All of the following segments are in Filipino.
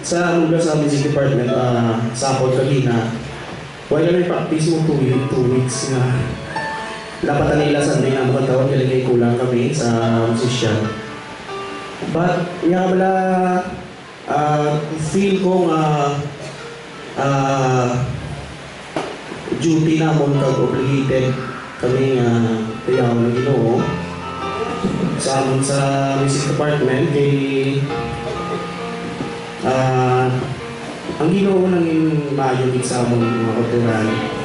sa lugar sa music department, sa Apple Kagina, wala na practice mo 2 weeks na dapat na nila Sunday na makatawag kaya kulang kami sa musician. But, nga wala, feel ko nga duty na mo kag-obligated kami nga kaya ng Ginoo sa amin sa music department kay ang Ginoo nang mayong sa among mga kultural.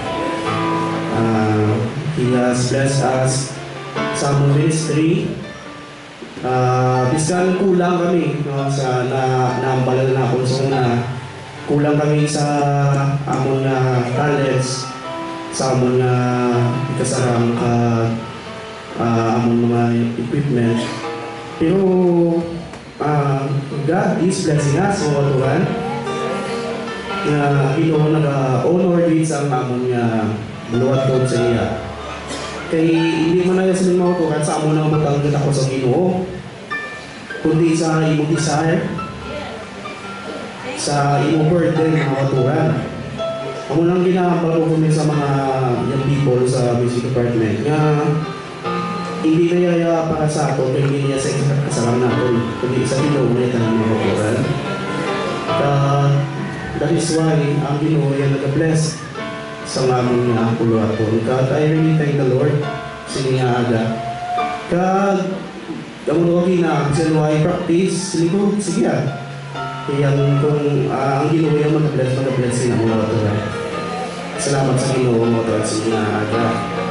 He has blessed us sa among ministry. Bisan kulang kami no, sa naambalan na ako sa una. Kulang kami sa among talents, sa among ikasarang among mga equipment. Pero God is blessing us, mga katuran. Ginoo nag-honor din sa among buluhat doon sa iya. Kay hindi man na sa mga katuran sa among nang matanggal ako sa Ginoo, kundi sa imong desire, sa imong burden, mga katuran. Amo nang ginahambal ko kami sa mga young people sa music department nga hindi na yaya para sa ato, kaya hindi niya sa kasalanan natin, kundi sa Ginoo na ito ng mga katuran. That is why ang Ginoo yan nag-bless sa among puluhaton. I really thank the Lord sa niya aga. Kamu na bisa luay practice, ligo, sige yan. Kaya kung ang Ginoo yan mag-bless sa mga katuran. Salamat sa Ginoo mo at sa niya aga.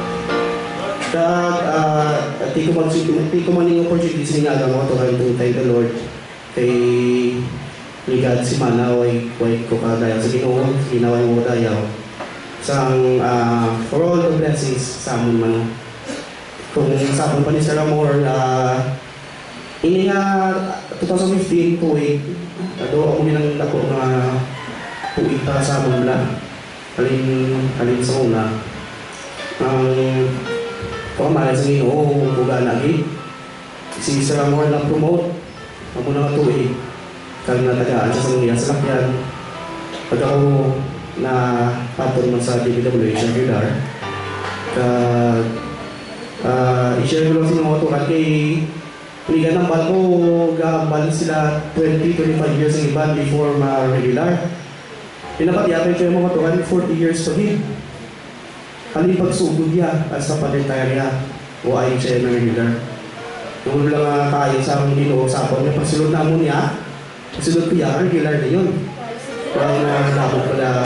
Di ko man yung opportunity sa nga mo to to thank the Lord kay ligad si Manaway ko kadayaw sa Ginoo, ginaway mo dayaw sang for all the blessings sa amon man. Kung sa akong pa ni Sir Amor, ini nga 2015 tuig, ako minang dako nga tuig para sa amon lang. Alin sa una. Pamalas ng Ginoo, buga lagi. Si Sir Amor na promote, ako na tuig. Kag natagaan siya sa mga salakyan. Pag ako na patron mo sa DPWH regular, i-share ko lang sa mga tukat kay Liga ng Bato, gabal sila 20-25 years ng iba before ma-regular. Pinapatiyapin ko yung mga tukat 40 years pa din. Halin pagsugod niya as sa pa-retire niya o ayon siya na regular. Nung lang kayo sa aming Ginoo sa ako niya, pagsulod na mo niya, pagsulod ko niya, regular na yun. Kaya nalabot ko na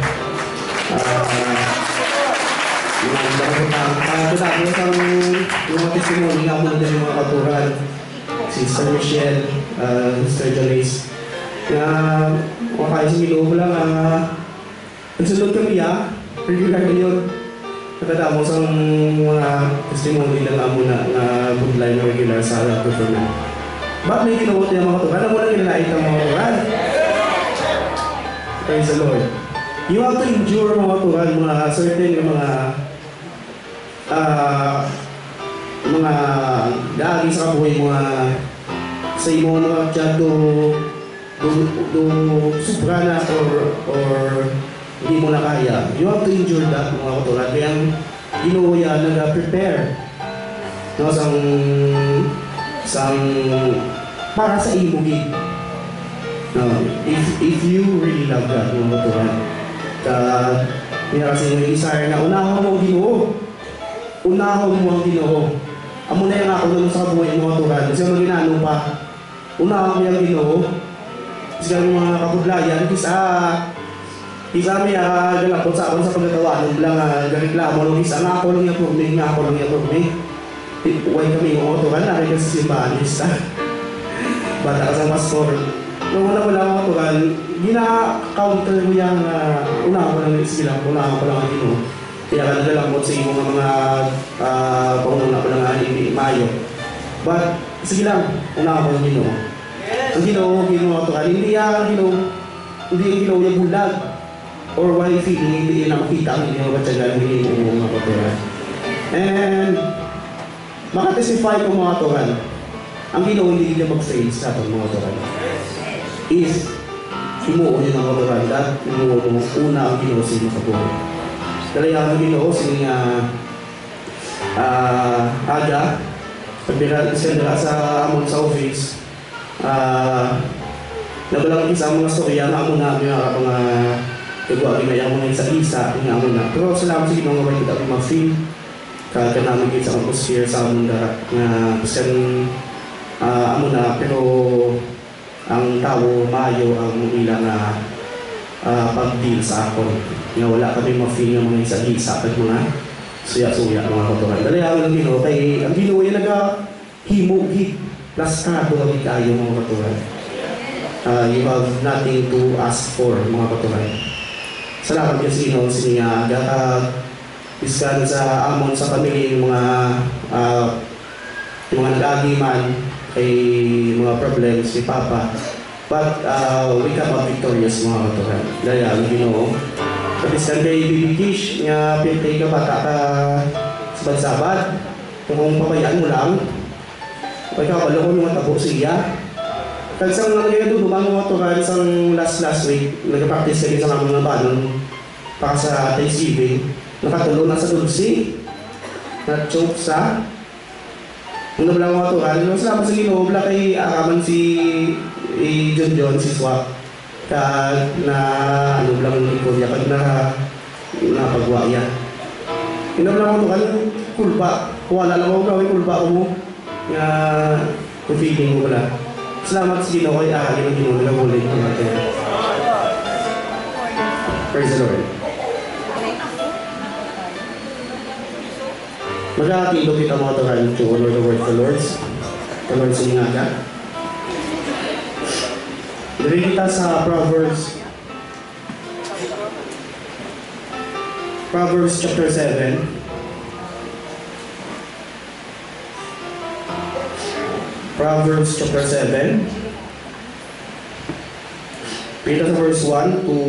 Kadako sa mga testimony nga mo na din mga katuran, Sister Michelle, Sister Janice, na makakain sa Ginoo mo lang, nagsunod kami regular na yun. Nakadamo sa mga testimony lang mo na budlay na regular sa performance. Bakit may ginawot niya mga katuran? Ano mo lang kinalait ang mga katuran? Praise the Lord. You have to endure mga katuran, mga certain mga dagi sa kabuhay mga sa imo mga tiyan do sobra na or hindi mo na kaya. You have to endure that mga katuran. Kaya ang Ginoo yan nag-prepare no, para sa imo gig. No, if you really love God mga katuran. Kaya kasi may desire na unahon mo ang Ginoo. Unahon mo ang Ginoo. Amo na yung ako naman sa kabuhay mo katuran. Kasi ang ginano pa, unahon mo ang Ginoo. Kasi kami mga kapudlayan, isa may galapot sa akong sa pagkatawanan lang gariklamo nung isa nga ako lang yung purming, nga ako lang yung purming. Huwag kami yung katuran, nakita sa simbahan, isa. Bata ka sa pastor. Nung wala ako katuran, gina-counter mo yung unahon ko lang yung iskilang, unahon ko lang ang Ginoo. Kaya ka nagalangkot sa iyong mga panguna ko lang hindi Mayo. But, sige lang, una ako ng Ginoo. Ang Ginoo ito ka. Hindi yung Ginoo yung bulag. Or why feeling, hindi yung nakakita ang Ginoo batyagan, hindi yung mga katuran. And, makatestify ko mga katuran. Ang Ginoo hindi niya mag-fail sa itong mga katuran. Is, himuon yun ang katuran. Dahil himuon mo, una ang Ginoo sa iyong kabuhi. Kaya ang Ginoo siya aga, pagbira siya sa amon sa office, nabalang isa mga storya na amo na mga kagwa ginaya mo na isa-isa nga amo na. Pero salamat sa Ginoo nga way kita ma-feel ka namin sa atmosphere sa amon nga bisan amo na, pero ang tao maayo ang ila nga pag-deal sa akon nga wala kami ma-feel nga mga isa-isa at mga suya-suya mga katuran. Dali ang Ginoo kay ang Ginoo yung nag-himugit plus kado kami kayo mga katuran. You have nothing to ask for mga katuran. Salamat yung Ginoo siya iskan sa amon sa pamilya yung mga nag-agiman kay mga problems ni Papa. But we come out victorious mga katuran. Dali ang Ginoo. Kapiskan kay Baby Kish, nga pintay ka bata ka sabad-sabad. Kung pabayaan mo lang, pagkakalo ko yung matabo siya. Kagsang lang kayo doon, dumang mga turan sang last week, nag-practice kayo sa mga banon para sa Thanksgiving. Nakatulo na sa dulce, na-choke sa ang nabalang mga turan. Salamat sa Ginoo, wala kay akaman si John, si Swak. Na ano lang ko niya pag napagwa yan. Inablang ko ito kulba. Wala lang ako gawin kulba mo. Nga feeling mo wala. Salamat sa Ginoo kay ahali ng Ginoo na ulit ko natin. Praise the Lord. Magkakatilo kita mga tuhan to honor the word of the Lord. The Lord sa ingaga. Dari kita sa Proverbs chapter 7. Proverbs chapter 7. Kita sa verse 1 to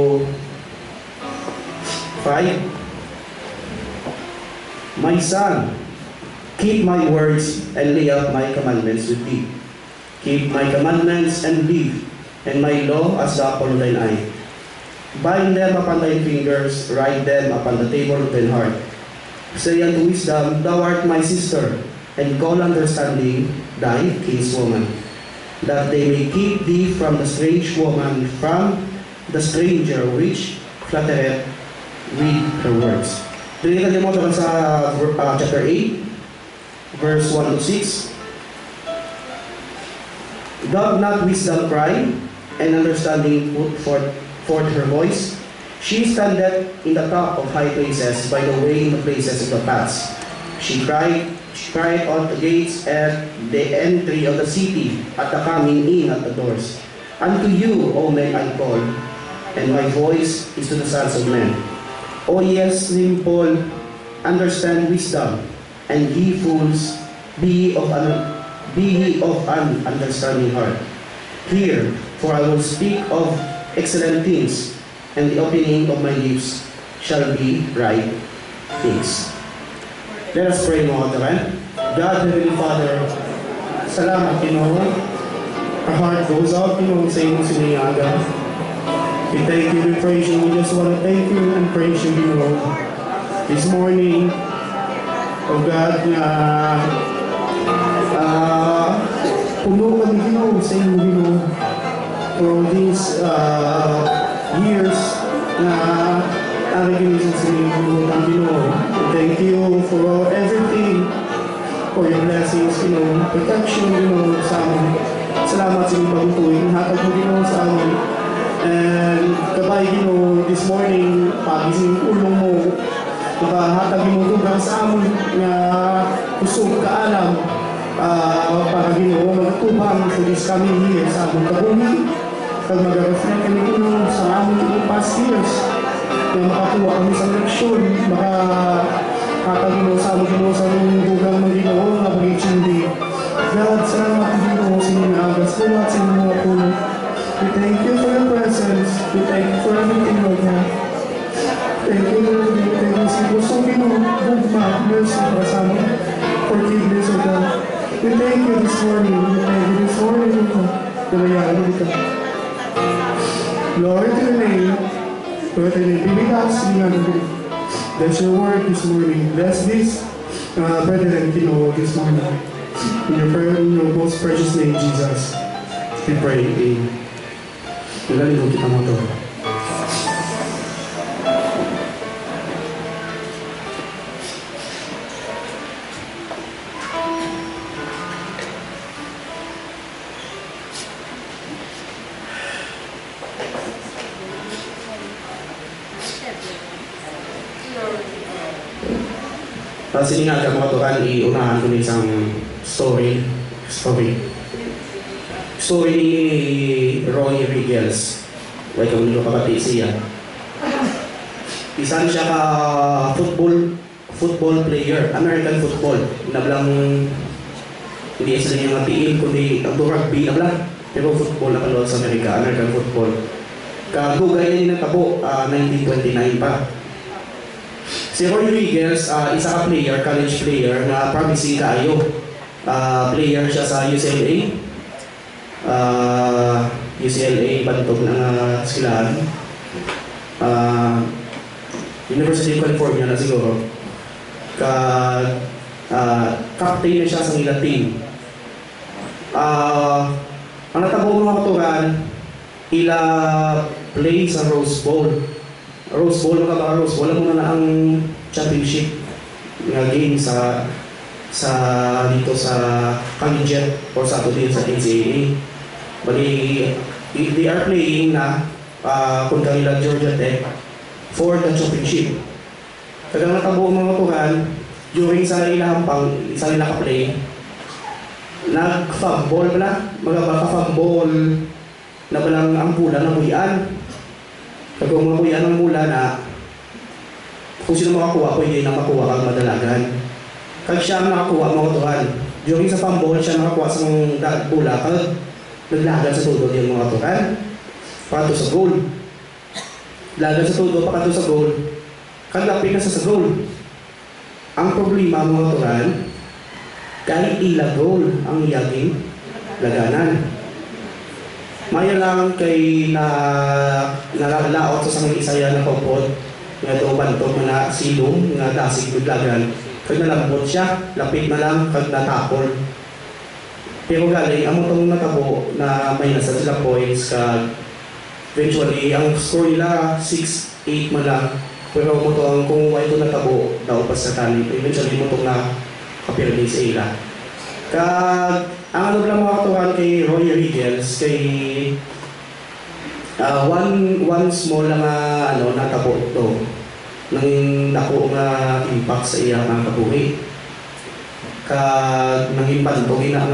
5. My son, keep my words and lay up my commandments with thee. Keep my commandments and live, and my law as the apple of thine eye. Bind them upon thine fingers, write them upon the table of thine heart. Say unto wisdom, thou art my sister, and call understanding thy kinswoman, that they may keep thee from the strange woman, from the stranger which flattereth with her words. Dito mo ito sa chapter 8, verse 1 to 6. Doth not wisdom cry, and understanding put forth her voice? She standeth in the top of high places, by the way in the places of the paths. She cried on the gates at the entry of the city, at the coming in at the doors. Unto you, O men, I call, and my voice is to the sons of men. O yes, simple, understand wisdom, and ye fools, be ye of an understanding heart. Hear, for I will speak of excellent things, and the opening of my lips shall be right things. Let us pray mga kapatid. God, Heavenly Father, salamat, Ginoo. Our heart goes out, Ginoo, sa iyong siniyaga. We thank you, we praise you. We just want to thank you and praise you, Ginoo. This morning, oh God, puno kami, Ginoo, sa iyong Ginoo. For these years na nakikinig sa iyong Ginoo. Thank you for everything, for your blessings, Ginoo, protection, Ginoo, sa amin. Salamat sa iyong pagtutuin. Hatag mo, Ginoo, sa amin. And kabay, Ginoo, this morning, pagising yung ulong mo, makahatag mo tugang sa amin na gusto kaalam para, Ginoo, magtubang for this coming year sa amin kabumi. Pag mag-reflect kami, Ginoo, sa amin past years, na makakuha kami sa leksyon, makakatag mo sa amin, Ginoo, sa aming dugang ng Ginoo, na pag-HMD. God, salamat, Ginoo, sa inyong agas, salamat sa inyong mga puno. We thank you for your presence. We thank you for everything, Lord God. Thank you, Lord. Thank you, Lord. So, Ginoo, bugma, mercy, para sa amin. Forgiveness, O God. We thank you this morning. We thank you this morning, O God. Namayaan mo dito. Glory to your name. Glory to your name. Bibig asking nga natin. Bless your word this morning. Bless this brethren, this morning. In your most precious name, Jesus. We pray. Amen. Magaling kita mo ito. Sininaga mo ito kan iunahan ko ng isang story ni Roy Riggles. Wait, kung nilo kapati siya. Isan siya ka football player, American football. Nablang hindi isa niya nga tiin, kundi ang rugby nablang. Pero football na kalot sa Amerika, American football. Kagugay niya ng tabo, 1929 pa. Si Roy Riggles, isa ka player, college player na promising kaayo. Player siya sa UCLA. UCLA, bantog ng silaan. University of California na siguro. Captain na siya sa nila team. Ang natabo mga katuran, ila play sa Rose Bowl. Rose Bowl, Rose Bowl, alam mo na ang championship nga game sa dito sa collegiate or sa ato din sa NCAA. Bali, they are playing na kung kanila Georgia Tech for the championship. Kagang natabo mga tuhan, during sa ilahampang, sa nila ka-play, nag-fumble pala, magkaka-fumble na palang ang pula na buyan. Pag umabuyan ang mula na kung sino makakuha, pwede na makuha kang madalagan. Kag siya makakuha mga tuhan. During sa pambol, siya makakuha sa mga pula, kag naglagan sa todo yung mga tuhan. Pato sa goal. Lagan sa todo, pakato sa goal. Kag lapin na sa goal. Ang problema mga tuhan, kahit ila goal ang iyaging laganan. Maya lang kay nalalaot sa mga isaya na kopod nga ito bantog na silong nga dasig biglagan kag nalambot siya, lapit na lang kag natapol. Pero galing ang itong natabo na may nasa sila points kag eventually ang score nila 6-8 man lang, pero mo itong kung ito natabo daw pa sa kanin, eventually mo itong na kapirli sa ila. Kag ang ano lang mga katuhan kay Roy Riggles, kay one small na natabo ito nang dako nga impact sa iya mga kabuhi. Kag nanging pantogin na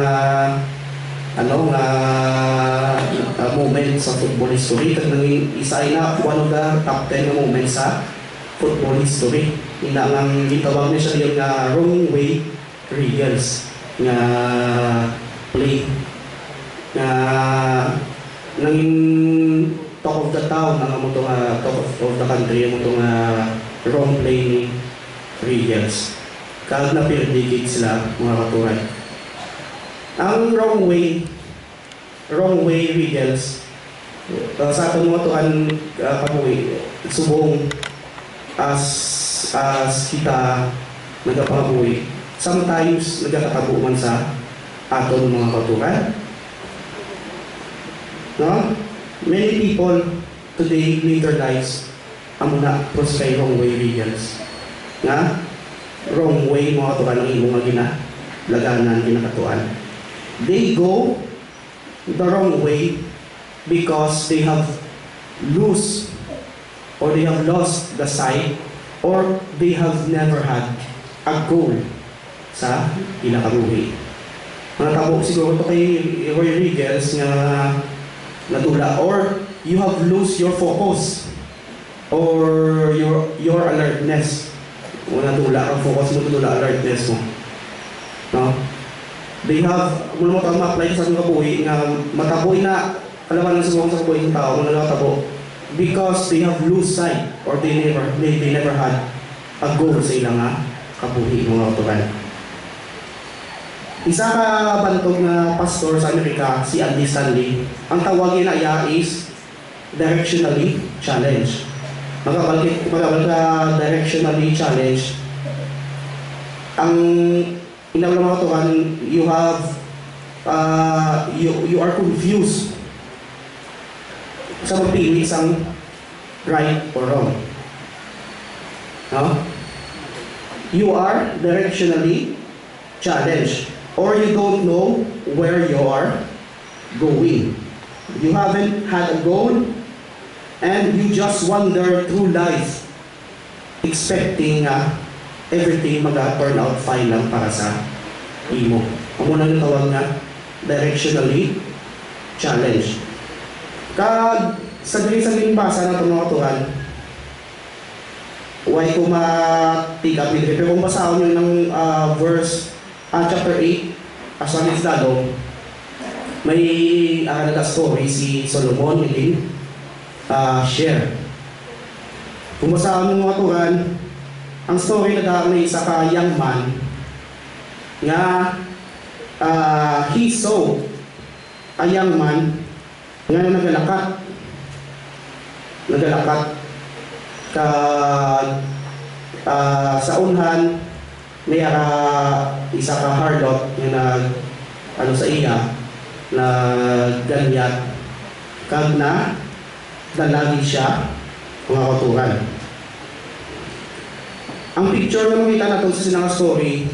nga moment sa football history. Kag nanging isa na one of the top 10 na moments sa football history. Ina nga gitawag niya siya yung Wrong Way Riggles nga play na nanging talk of the town ang mo itong talk of the country ang itong wrong play ni Riggles. Kag na-predicate sila mga katuray. Ang wrong way Riggles sa aton mga tuan kabuhi subong as kita nagapabuhi. Sometimes nagkakatabo man sa aton mga katuran. No? Many people today live their lives amo na prosper wrong way Riggles. Nga wrong way mga katuran ang imong laganan ginakatuan. They go the wrong way because they have lost the sight or they have never had a goal sa ilang kabuhi. Natabo siguro ito kay Roy Riggles nga natula, or you have lose your focus or your alertness. O natula ang focus mo, natula alertness mo. No? They have, mula mo tawag ma-apply sa ating kabuhi nga mataboy na kalaman ng sumong sa kabuhi ng tao, mga natabo because they have lose sight or they never had a goal sa ilang kabuhi mga katuran. Isa ka bantog na pastor sa Amerika, si Andy Stanley. Ang tawagin na iya is directionally challenged. Magkabal ka directionally challenged. Ang inawala mga katukan, you are confused sa magpili isang right or wrong. No? You are directionally challenged, or you don't know where you are going. You haven't had a goal, and you just wander through life expecting everything mag-turn out fine lang para sa imo. Ang unang tawag na directionally challenged. Kag sa dili basa na itong mga tuhan, why ko ma-take up with it. Pero kung basahon nyo ng chapter 8, as one is dado, may story si Solomon din share. Kung basahon ng mga tuhan, ang story na may isa ka young man nga he saw a young man nga nagalakat ka sa unhan may isa ka harlot nga sa iya na ganyat kag na dalagi siya mga katuran. Ang picture na makita natin sa sinang story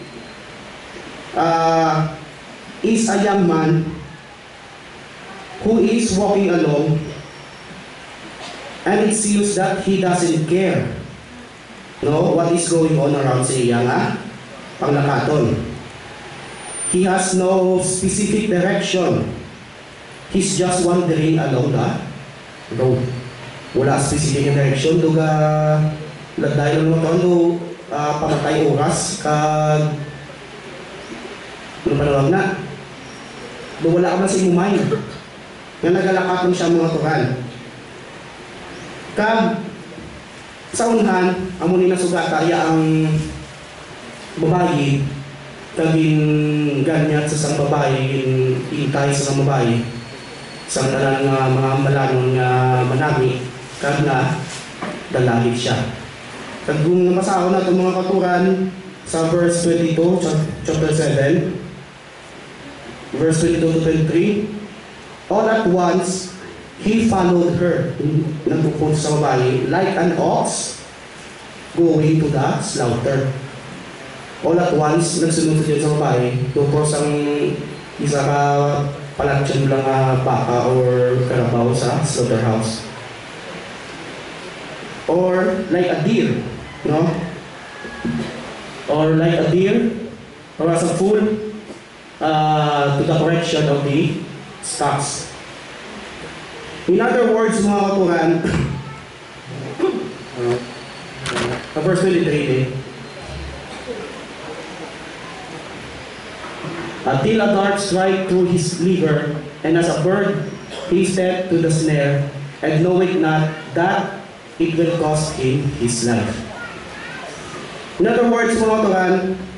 is a young man who is walking along, and it seems that he doesn't care what is going on around sa iya nga panglakaton. He has no specific direction. He's just wandering along the road. Wala specific direction. Duga dahil ng mga pamatay oras kag panawag na wala ka man sa imong mind nga nagalakatan siya mga tuhan. Kag sa unhan amo ni nasugata iya ang babayi kagin ganyat sa sang babayi intay sa sang babayi sa tanan nga mga malanon nga manami kag na dalagit siya. Kag kung nabasa na itong mga katuran sa verse 22, chapter 7, verse 22 to 23, all at once, he followed her, nagpupunta sa babae, like an ox going to the slaughter. All at once, nagsunod sa babae, tupos ang isa ka palatsyon lang baka or karabaw sa slaughterhouse. Or like a deer, or like a deer, or as a fool to the correction of the stocks. In other words, mga katuran, verse 23, until a dart strike through his liver, and as a bird he stepped to the snare, and knowing not that it will cost him his life. In other words, mga katuran,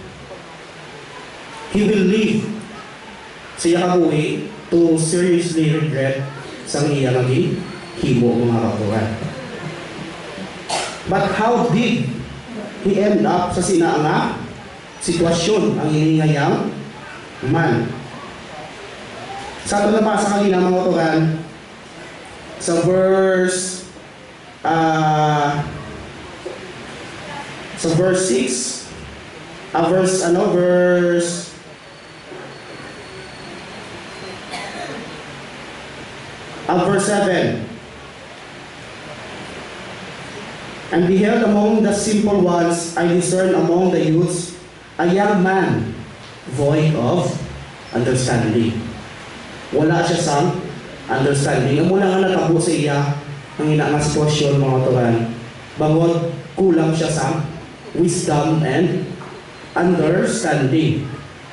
he will live siya kabuhi to seriously regret sa iya naging himo mga katuran. But how did he end up sa sinaanga sitwasyon ang iningayang man? Sa ito nabasa kanina mga katuran sa verse 6, verse 7. And beheld among the simple ones, I discern among the youths a young man void of understanding. Wala siya sa understanding. Ang mula nga natabo sa iya ang inaang sitwasyon mga turan. Bangod kulang siya sa wisdom and understanding.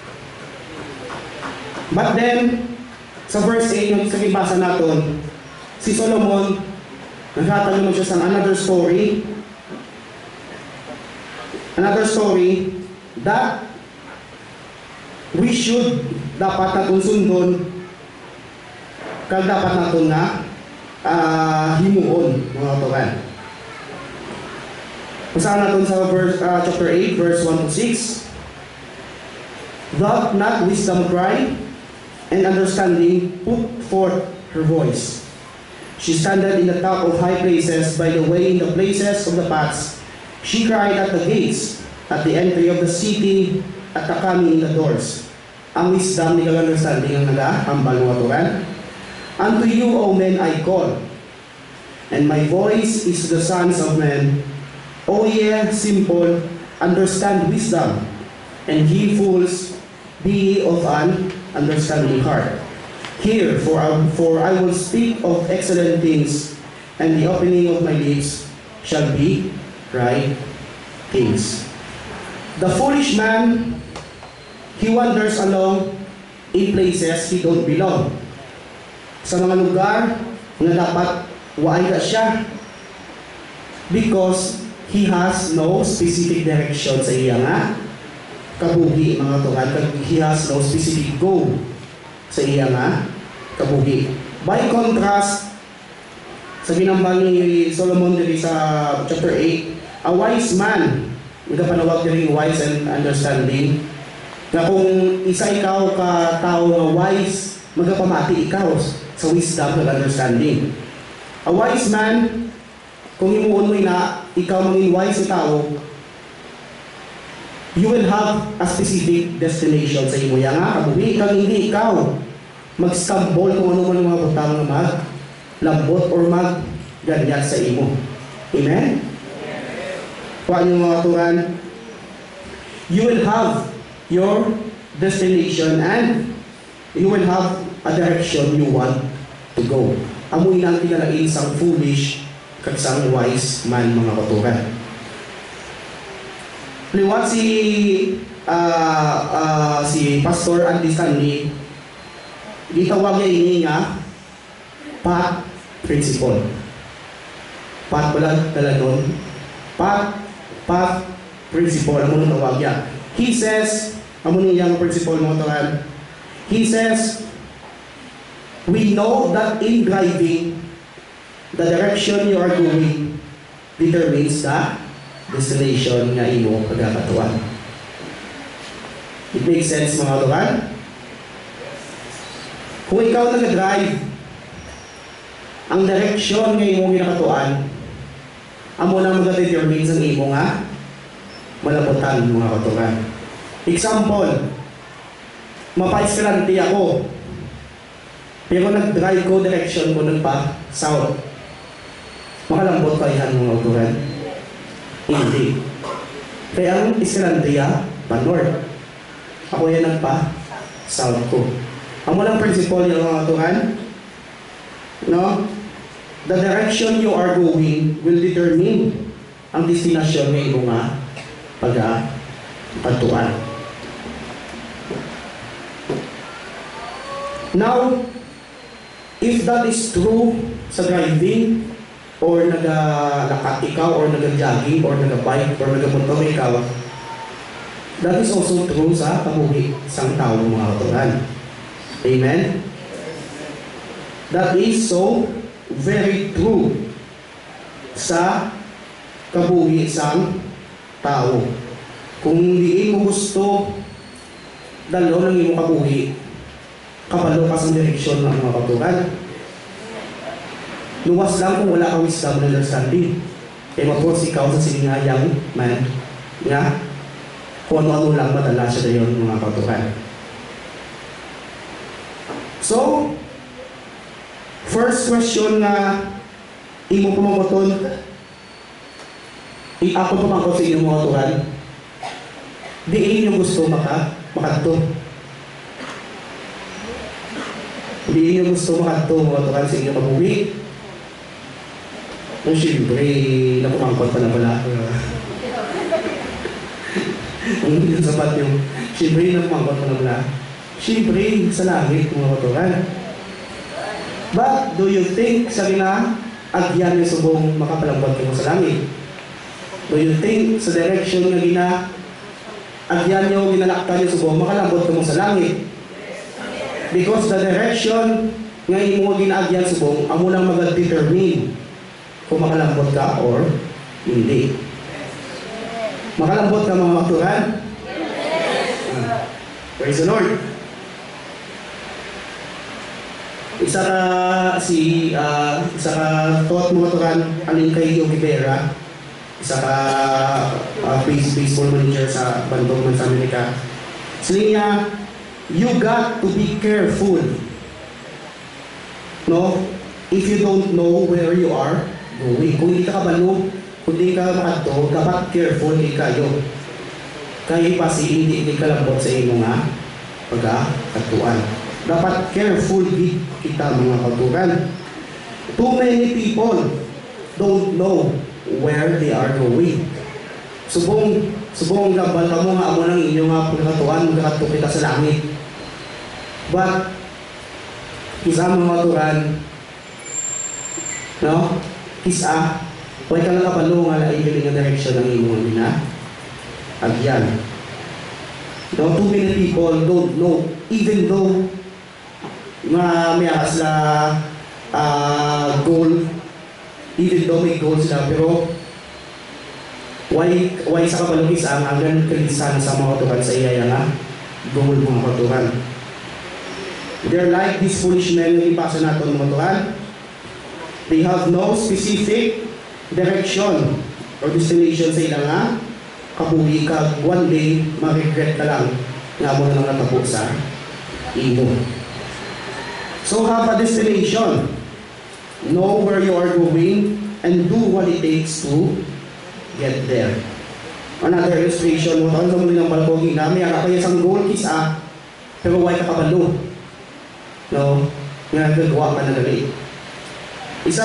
But then, sa verse 8, sa ibasa natin, si Solomon, nagkataon naman siya sa another story that we should dapat natin sundon kag dapat natin na himuon, mga katuran. Basahan natin sa chapter 8, verse 1 to 6. Doth not wisdom cry, and understanding put forth her voice? She standeth in the top of high places, by the way in the places of the paths. She cried at the gates, at the entry of the city, at the coming in the doors. Ang wisdom ni understanding ang nag-ahambal mga turan. Unto you, O men, I call, and my voice is to the sons of men. O ye simple, understand wisdom, and ye fools, be ye of an understanding heart. Hear, for I will speak of excellent things, and the opening of my lips shall be right things. The foolish man, he wanders along in places he don't belong. Sa mga lugar na dapat waay na siya, because he has no specific direction sa iya nga kabuhi, mga tuhan. He has no specific goal sa iya nga kabuhi. By contrast, sa ginambal ni Solomon dito sa chapter 8, a wise man, nagpanawag din wise and understanding, na kung isa ikaw ka tao nga wise, magapamati ikaw sa wisdom and understanding. A wise man, kung himuon mo na ikaw maging wise na tao, you will have a specific destination sa imo yang kabuhi. Kang hindi ikaw mag-stumble kung ano man ang mga butang na maglambot or mag-ganyan sa imo. Amen? Paano mga turan? You will have your destination and you will have a direction you want to go. Amoy nang kinalain isang foolish kag isang wise man, mga katuran. Liwat si Pastor Andy Stanley, gitawag niya ini nga path principle. Path pala talagon. Path principle, ang muna tawag niya. He says, ang muna niyang principle, mga katuran, he says, we know that in driving, the direction you are going determines the destination nga imo pagkakatuan. It makes sense, mga katuan? Kung ikaw nag-drive, ang direction nga imo ginakatuan, amo na mag-determine sa imo nga malaputan, mga katuan. Example, mapa-eskalante ako, pero nag-drive ko, direction ko nagpa south. Makalambot pa yan, mga katuan? Hindi. Kaya ang Islandia, pa-north. Ako yan nagpa-south ko. Ang walang principle yung mga katuan, no? The direction you are going will determine ang destination ng iyong nga pagkakatuan. Now, if that is true sa driving, or nag-lakat ikaw, or nag-jogging, or nag-bike, or nag-motor ikaw, that is also true sa kabuhi sang tao, mga katuran. Amen? That is so very true sa kabuhi sang tao. Kung hindi mo gusto dalo ng iyong kabuhi, kapalo ka sa direksyon ng mga katuran. Luwas lang kung wala kang wisdom and understanding. E mapos ikaw sa siningayang man nga kung ano-ano lang madala siya dayon, mga katuran. So, first question na imo pumamoton, ako pumangkot sa inyong mga katuran, di inyo gusto makadto. Di inyo gusto makadto, mga katuran, sa inyong kabuhi. Kung siyempre, napumangkot pa na pala. Kung yung sapat yung, siyempre, napumangkot pa na pala. Siyempre, sa langit, mga katuran. But, do you think, sabi na, agyan yung subong makapalambot mo sa langit? Do you think, sa direction na agyan yung ginalaktan yung subong makalambot mo sa langit? Because the direction nga imo ginaagyan subong, amo lang mag-determine kung makalambot ka or hindi. Makalambot ka mga maturan? Praise the Lord. Isa ka thought mga maturan, alin kay Yogi Berra, isa ka baseball manager sa Bantog man sa Amerika. Sila niya, you got to be careful. No? If you don't know where you are going. Kung hindi ka kabalo, kung hindi ka makato, dapat careful kayo. Kaya pasi hindi kalambot sa inyo nga pagkakatuan. Dapat careful kita mga katuran. Too many people don't know where they are going. Subong gabal ka mo nga amo ng inyo nga pagkakatuan, magkakato kita sa langit. But isa mga katuran, no? Isa, huwag ka lang kapalo nga laing nga direksyon ng imong ina. Agyan. No, too many people don't know, even though may akas na goal, even though may goal sila, pero why sa kapalo isa ang hanggang kalisan sa mga katuran sa iya nga goal mga katuran. They're like these foolish men yung ipasa natin mga katuran. They have no specific direction or destination sa ilang nga kabuhi ka. One day, ma-regret ka lang nga mo na natapo sa imo. So have a destination. Know where you are going and do what it takes to get there. Another illustration mo, taon sa muli ng balkogi na may akapay isang goal kisa pero why ka kabalo. No? Nga gagawa ka na gali. Isa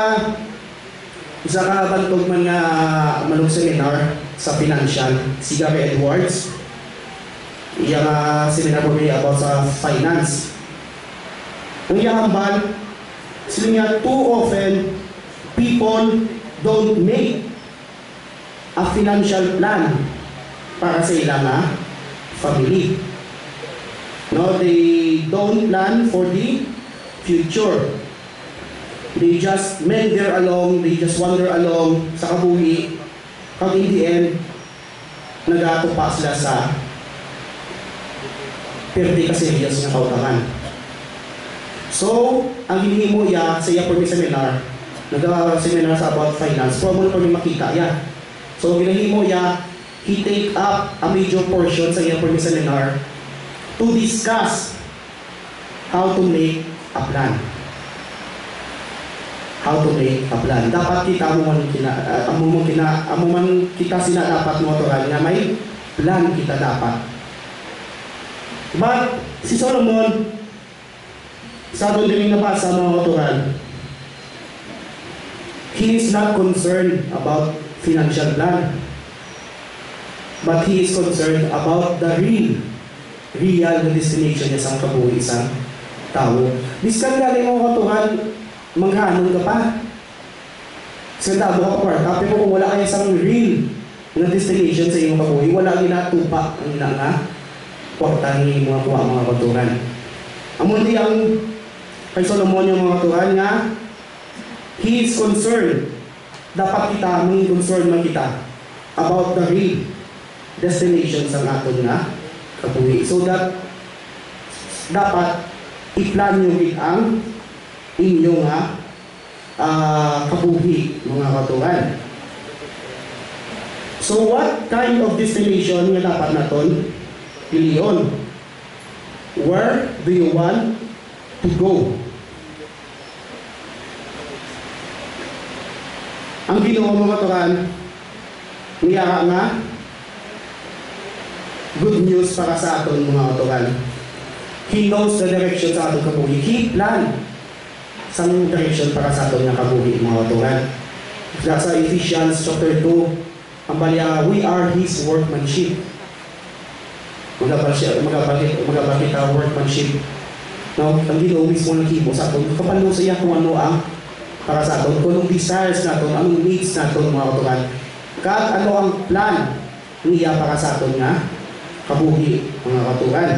ka bantog man nga manong seminar sa financial, si Gary Edwards. Iya nga seminar ko about sa finance. Ang iyahambal, sila nga too often people don't make a financial plan para sa ilang family. No, they don't plan for the future. They just meander along, they just wander along sa kabuhi. Kag in the end, nagatupa sila sa perde ka serious na kautangan. So, ang hinihimo iya sa iya permi seminar, nag-seminar sa about finance, promo na permi makita iya. So, hinihimo iya, he take up a major portion sa iya permi seminar to discuss how to make a plan. How to make a plan. Dapat kita mo man kita sila dapat motoran nga may plan kita dapat. But si Solomon sa doon din nabasa mga motoran, he is not concerned about financial plan, but he is concerned about the real destination niya sa kabuhi isang tao. Biskan galing mga motoran, manghanon ka pa. Sanda mo ka pa. Tapi kung wala kayo isang real na destination sa iyong kabuhi, wala ginatupa ang nga kwarta ng mga katuran. Amundi ang kay Solomon yung mga katuran nga, he is concerned. Dapat kita, may concern man kita about the real destination sa aton nga kabuhi. So that dapat i-plan nyo ang inyong kabuhi, mga katuran. So what kind of destination nga dapat naton piliyon? Where do you want to go? Ang Ginoo mga katuran, niya nga good news para sa aton mga katuran. He knows the direction sa aton kabuhi. He plan sa direction para sa aton nga kabuhi mga katuran. Sa Ephesians chapter 2, ang balya, we are His workmanship. Magabakit ang workmanship. No, ang Ginoo mismo naghimo sa aton. Kapalo sa iya kung ano ang para sa aton, kung anong desires naton, anong needs naton mga katuran. Kag ano ang plan niya para sa aton nga kabuhi mga katuran.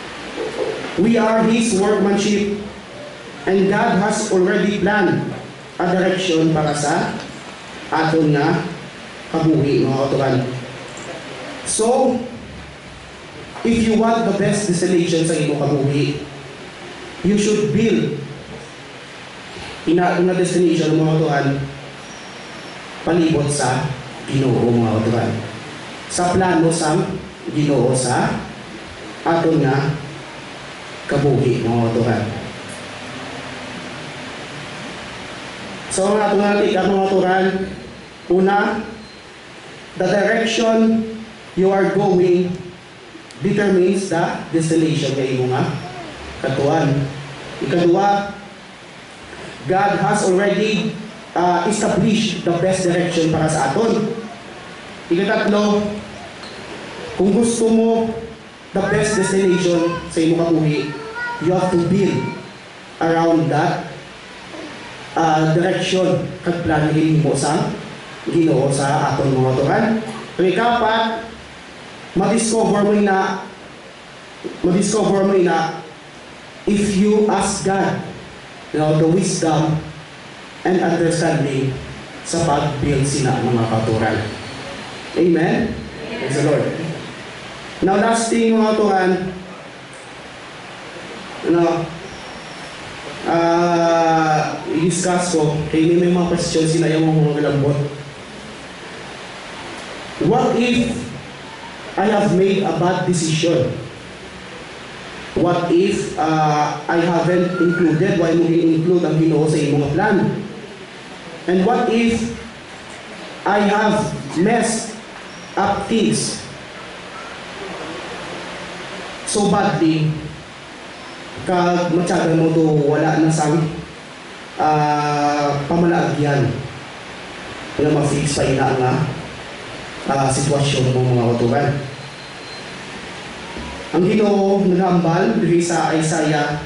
We are His workmanship, and God has already planned a direction para sa aton nga kabuhi mga kauturan. So, if you want the best destination sa imong kabuhi, you should build una destination mga kauturan palibot sa Ginoo mga kauturan. Sa plano sa Ginoo sa aton nga kabuhi mga kauturan. So ang aton nga tika mga kauturan, una, the direction you are going determines the destination nga imo nga katuan. Ikaduha, God has already established the best direction para sa aton. Ikatatlo, kung gusto mo the best destination sa imong kabuhi, you have to build around that direction kag plano mo sa Ginoo sa aton mga kauturan. Ang ikapat, madiscover mo na if you ask God, the wisdom and understanding sa pag-build sina mga kauturan. Amen? Praise the Lord. Now last thing mga kauturan, i-discuss ko, kaya may mga questions sila yung mga lambot. What if I have made a bad decision? What if I haven't included, why mo i-include ang Ginoo sa imong plan? And what if I have messed up things so badly kag matyaga mo to wala na sang pamalaagyan na ma-fix pa ina nga sitwasyon mo mga kauturan. Ang Ginoo naghambal diri sa Isaiah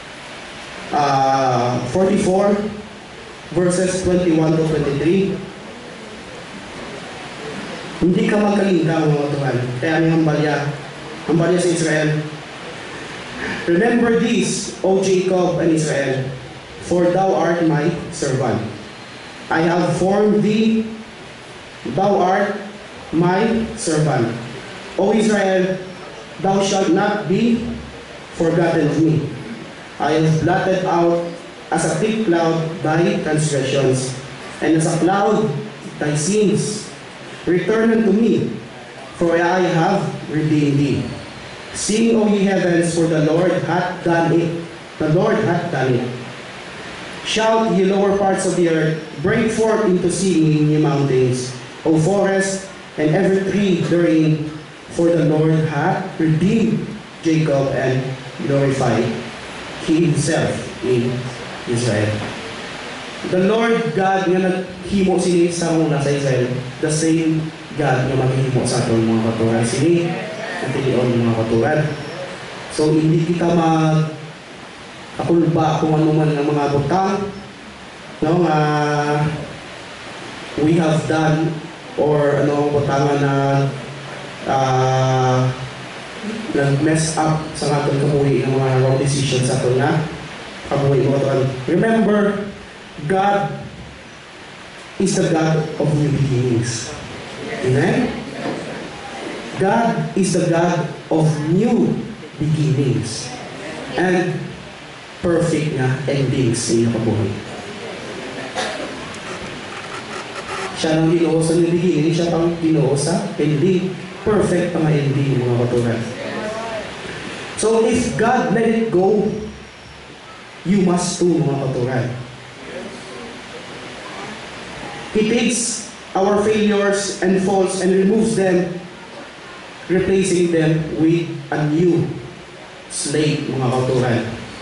44 verses 21 to 23. Hindi ka magkalingkang mga kauturan. Kaya may hambalya sa Israel. Remember this, O Jacob and Israel, for thou art my servant. I have formed thee, thou art my servant. O Israel, thou shalt not be forgotten of me. I have blotted out as a thick cloud thy transgressions, and as a cloud thy sins. Return unto me, for I have redeemed thee. Sing, O ye heavens, for the Lord hath done it. The Lord hath done it. Shout, ye lower parts of the earth, break forth into singing, ye mountains, O forest, and every tree therein, for the Lord hath redeemed Jacob and glorified himself in Israel. The Lord God nga naghimo sini sa muna sa Israel, the same God nga maghimo sa aton mga kauturan sini natilion mga kauturan. So hindi kita makakulba kung ano man ang mga butang we have done or ano butangan na nag-mess up sa aton kabuhi ng mga wrong decisions sa aton na kabuhi mga kauturan. Remember, God is the God of new beginnings. Amen? God is the God of new beginnings and perfect na endings sa iyong kabuhi. Siya nang Ginoo sa new beginning, siya pang Ginoo sa ending. Perfect ang ending mga kauturan. So if God let it go, you must too mga kauturan. He takes our failures and faults and removes them, replacing them with a new slate mga kauturan.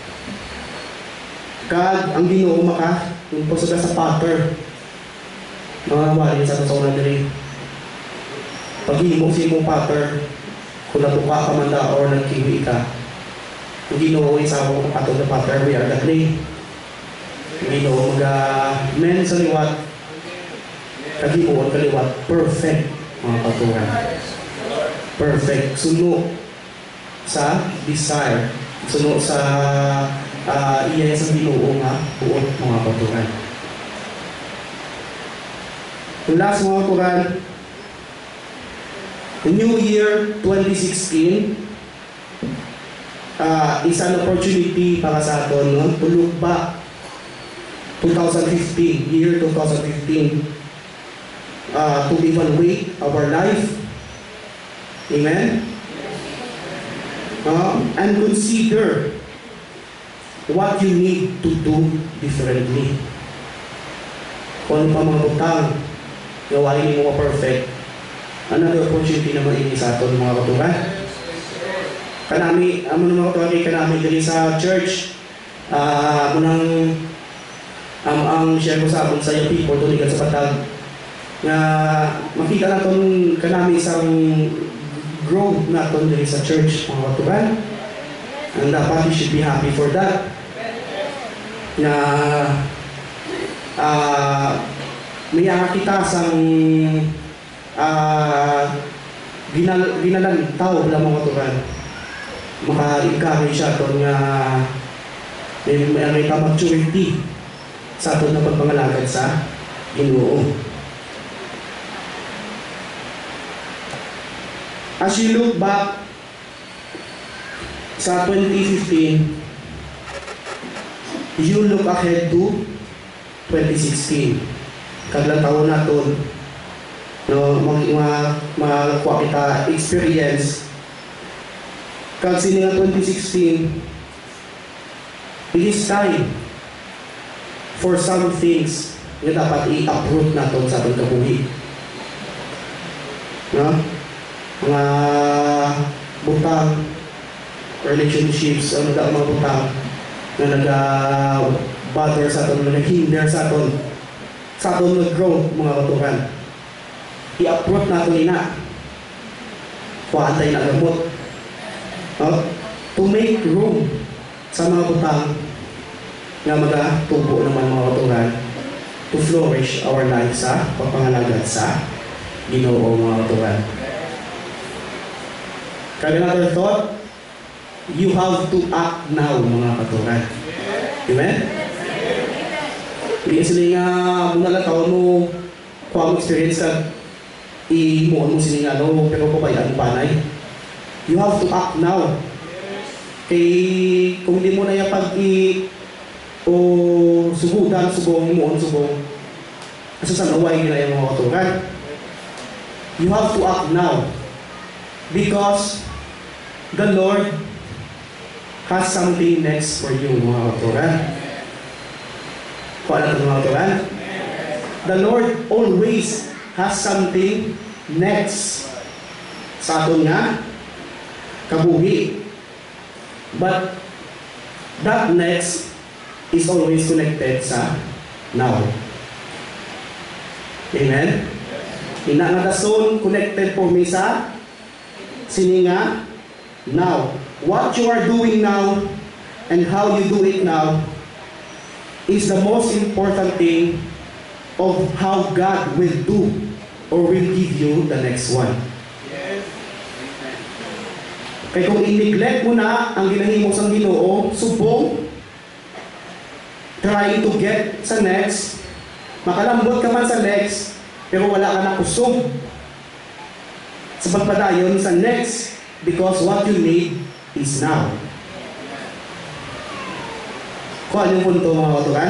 Kag ang Ginoo maka kung pasuda sa potter mga wali sa kasauna diri paghimo sa imong potter kung natuka ka man da or nagkiwi ka ang Ginoo sa among aton na potter, we are the clay. Ang Ginoo men sa liwat kaghimo ang kaliwat perfect mga kauturan. Perfect, suno sa desire, suno sa iya sa Ginoo nga buot mga kauturan. Yung last mga katuran, New Year 2016 is an opportunity para sa aton, no? To look back 2015, year 2015, to evaluate our life. Amen? And consider what you need to do differently. Kung ano pa mga butang, gawain mo mga perfect, another opportunity naman ini sa aton mga katuran. Kanami, amo mga katuran kay kanami diri sa church, munang ang share ko sa aton sa yung people tuligan sa patag nga makita naton kanami isang growth naton diri sa church mga katuran. And dapat you should be happy for that. Na may kita sang ginalantaw lang mga katuran. Maka-encourage siya ito nga may maturity sa ato na pagpangalagad sa Ginoo. As you look back sa 2015, you look ahead to 2016. Kaglang taon na ito, no, makakuha kita experience. Kag sininga 2016, it is time for some things na dapat i-uproot natin sa ating kabuhi. No? Mga butang, relationships, ano daw mga butang na nag-bother sa atin, na nag-hinder sa atin, mag-grow mga katuran. I-uproot natin ina. Kuhaan tayo na gamot. To make room sa mga butang na magatubo naman mga katuran to flourish our life sa pagpangalagad sa Ginoo mga katuran. Kaya another thought, you have to act now mga katuran. Amen? Hindi sila nga muna lang taon mo kung ang experience ka imuon mo sila nga no, pero pabayaan panay. You have to act now. Kay kung hindi mo na yung o subudan, subong, muon, subong, kasi sa naway nila yung mga katuran. You have to act now. Because the Lord has something next for you, mga katuran. Kung ano ito mga katuran? The Lord always has something next sa aton nga kabuhi. But that next is always connected sa now. Amen? Ina nga dason connected po mi sa sininga now. What you are doing now and how you do it now is the most important thing of how God will do or will give you the next one. Kaya kung i-neglect mo na ang ginahimo sa Ginoo, subong, trying to get sa next, makalambot ka man sa next, pero wala ka na kusog sa pagpadayon sa next, because what you need is now. Kung ano yung punto mga katuran?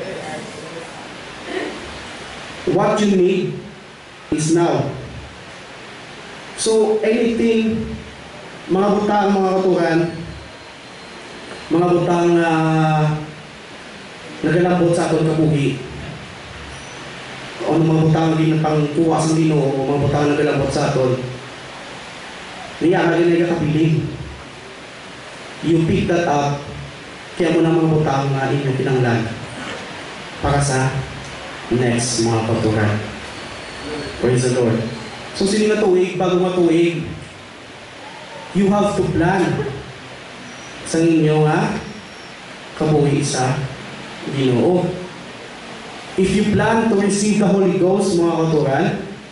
What you need is now. So anything, mga butang mga katuran, mga butang nagalambot sa aton kabuhi, o mga butang din pang kuha sa Ginoo, o mga butang nagalambot sa aton, niya na din nagkakapiling. You pick that up, kaya mo na mga butang na inyong pinanglan para sa next mga katuran. Praise the Lord. So sini nga tuig, bago matuig, you have to plan sa inyo nga kabuhi sa Ginoo. If you plan to receive the Holy Ghost, mga katuran,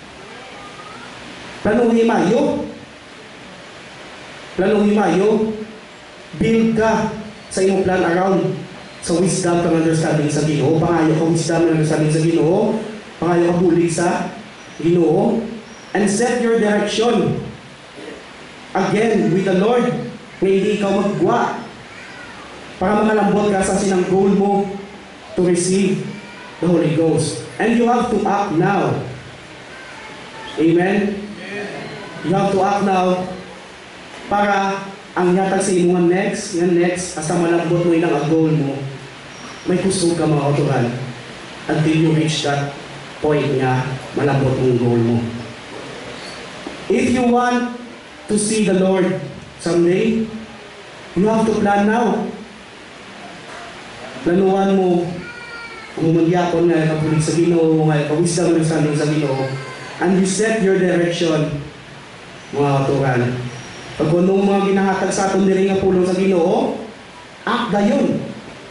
planuhin mayo. Planuhin mayo. Build ka sa iyong plan around sa wisdom kang understanding sa Ginoo. Pangayo ka wisdom and understanding sa Ginoo Pangayo ka bulig sa Ginoo. And set your direction again with the Lord. Na hindi ikaw magwa. Para makalambot ka sa sinang goal mo to receive the Holy Ghost. And you have to act now. Amen? You have to act now para ang yatag sa imuhan next, hasta malambot mo ilang ang goal mo, may gusto ka mga otoran until you reach that point nga malambot mong goal mo. If you want to see the Lord someday, you have to plan now. Planuhan mo kung magyapon nga kapulig sa Ginoo, nga kawisdom ng sanong sa Ginoo, and you set your direction, mga otoran. Pag anong mga ginahatag sa aton diri nga pulong sa Ginoo, act dayon.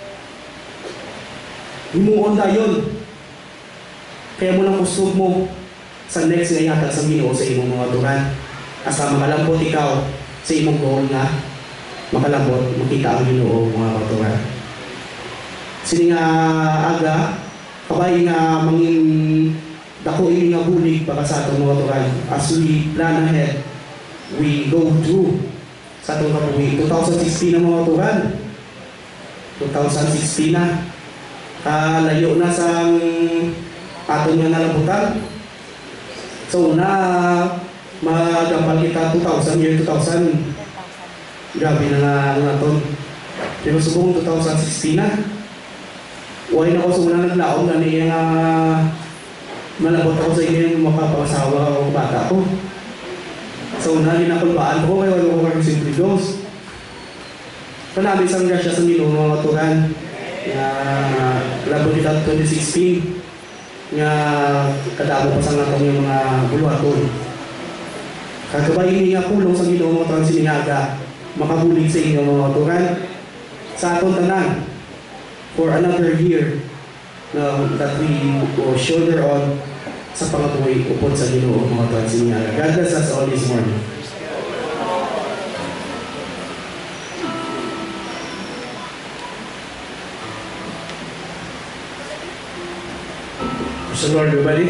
Himuon dayon. Kaya mo nang kusog mo sa next nga ihatag sa Ginoo sa imong mga turan. Asa makalambot ikaw sa imong goal nga makalambot, makita ang Ginoo mga turan. Sini nga aga, kabay nga mangin dako ini nga bulig para sa aton mga turan. As we plan ahead, we go through sa itong kapuwi. 2016 na mga turan. 2016 na. Layo na sa aton nga nalambutan. So una, magampal kita 2000, year 2000. Grabe na nga aton. Pero subong 2016 na. Huwag na ko sa unang naglaong na niya malabot ako sa inyo yung makapangasawa o bata ko. So, ginakulbaan ko, kaya wala ko kami simple dose. Panami isang grasya sa Ginoo mga turan. Labot kita 2016. Nga kadamo pa sa natong yung mga buluhaton. Kagabay ini nga pulong sa Ginoo mga turan siningaga. Makabulig sa inyo mga turan. Sa atong tanan. For another year that we will shoulder on sa pangatuloy upod sa Ginoo mga tuwan siningaga. God bless us all this morning. Praise the Lord, everybody.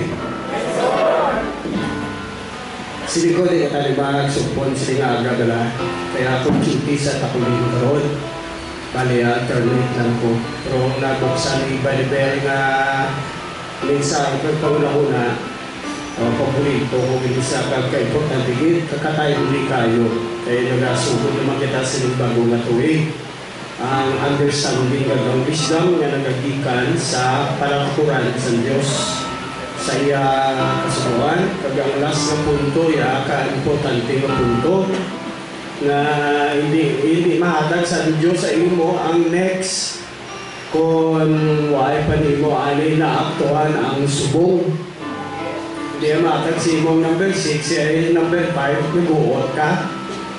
Sili ko din katalibag supon siningaga gala. Kaya kung cutie sa takuling karoon, bali alternate lang ko. Pero nabuksan iba-ibang minsan pagpauna-una paborito ko sa pagka-importante gid kakatayo uli kayo kaya nagasugod naman kita sa bago nga tuig ang understanding ng wisdom nga nagagikan sa palangkuran sa Dios sa iya kasubuan kag ang last na punto ya ka-importante nga punto na hindi mahatag sa Dios sa imo ang next kung wala pa nimo ani na aktuhan ang subong. Hindi matag si imong number 6, ay number 5, nag-uot ka.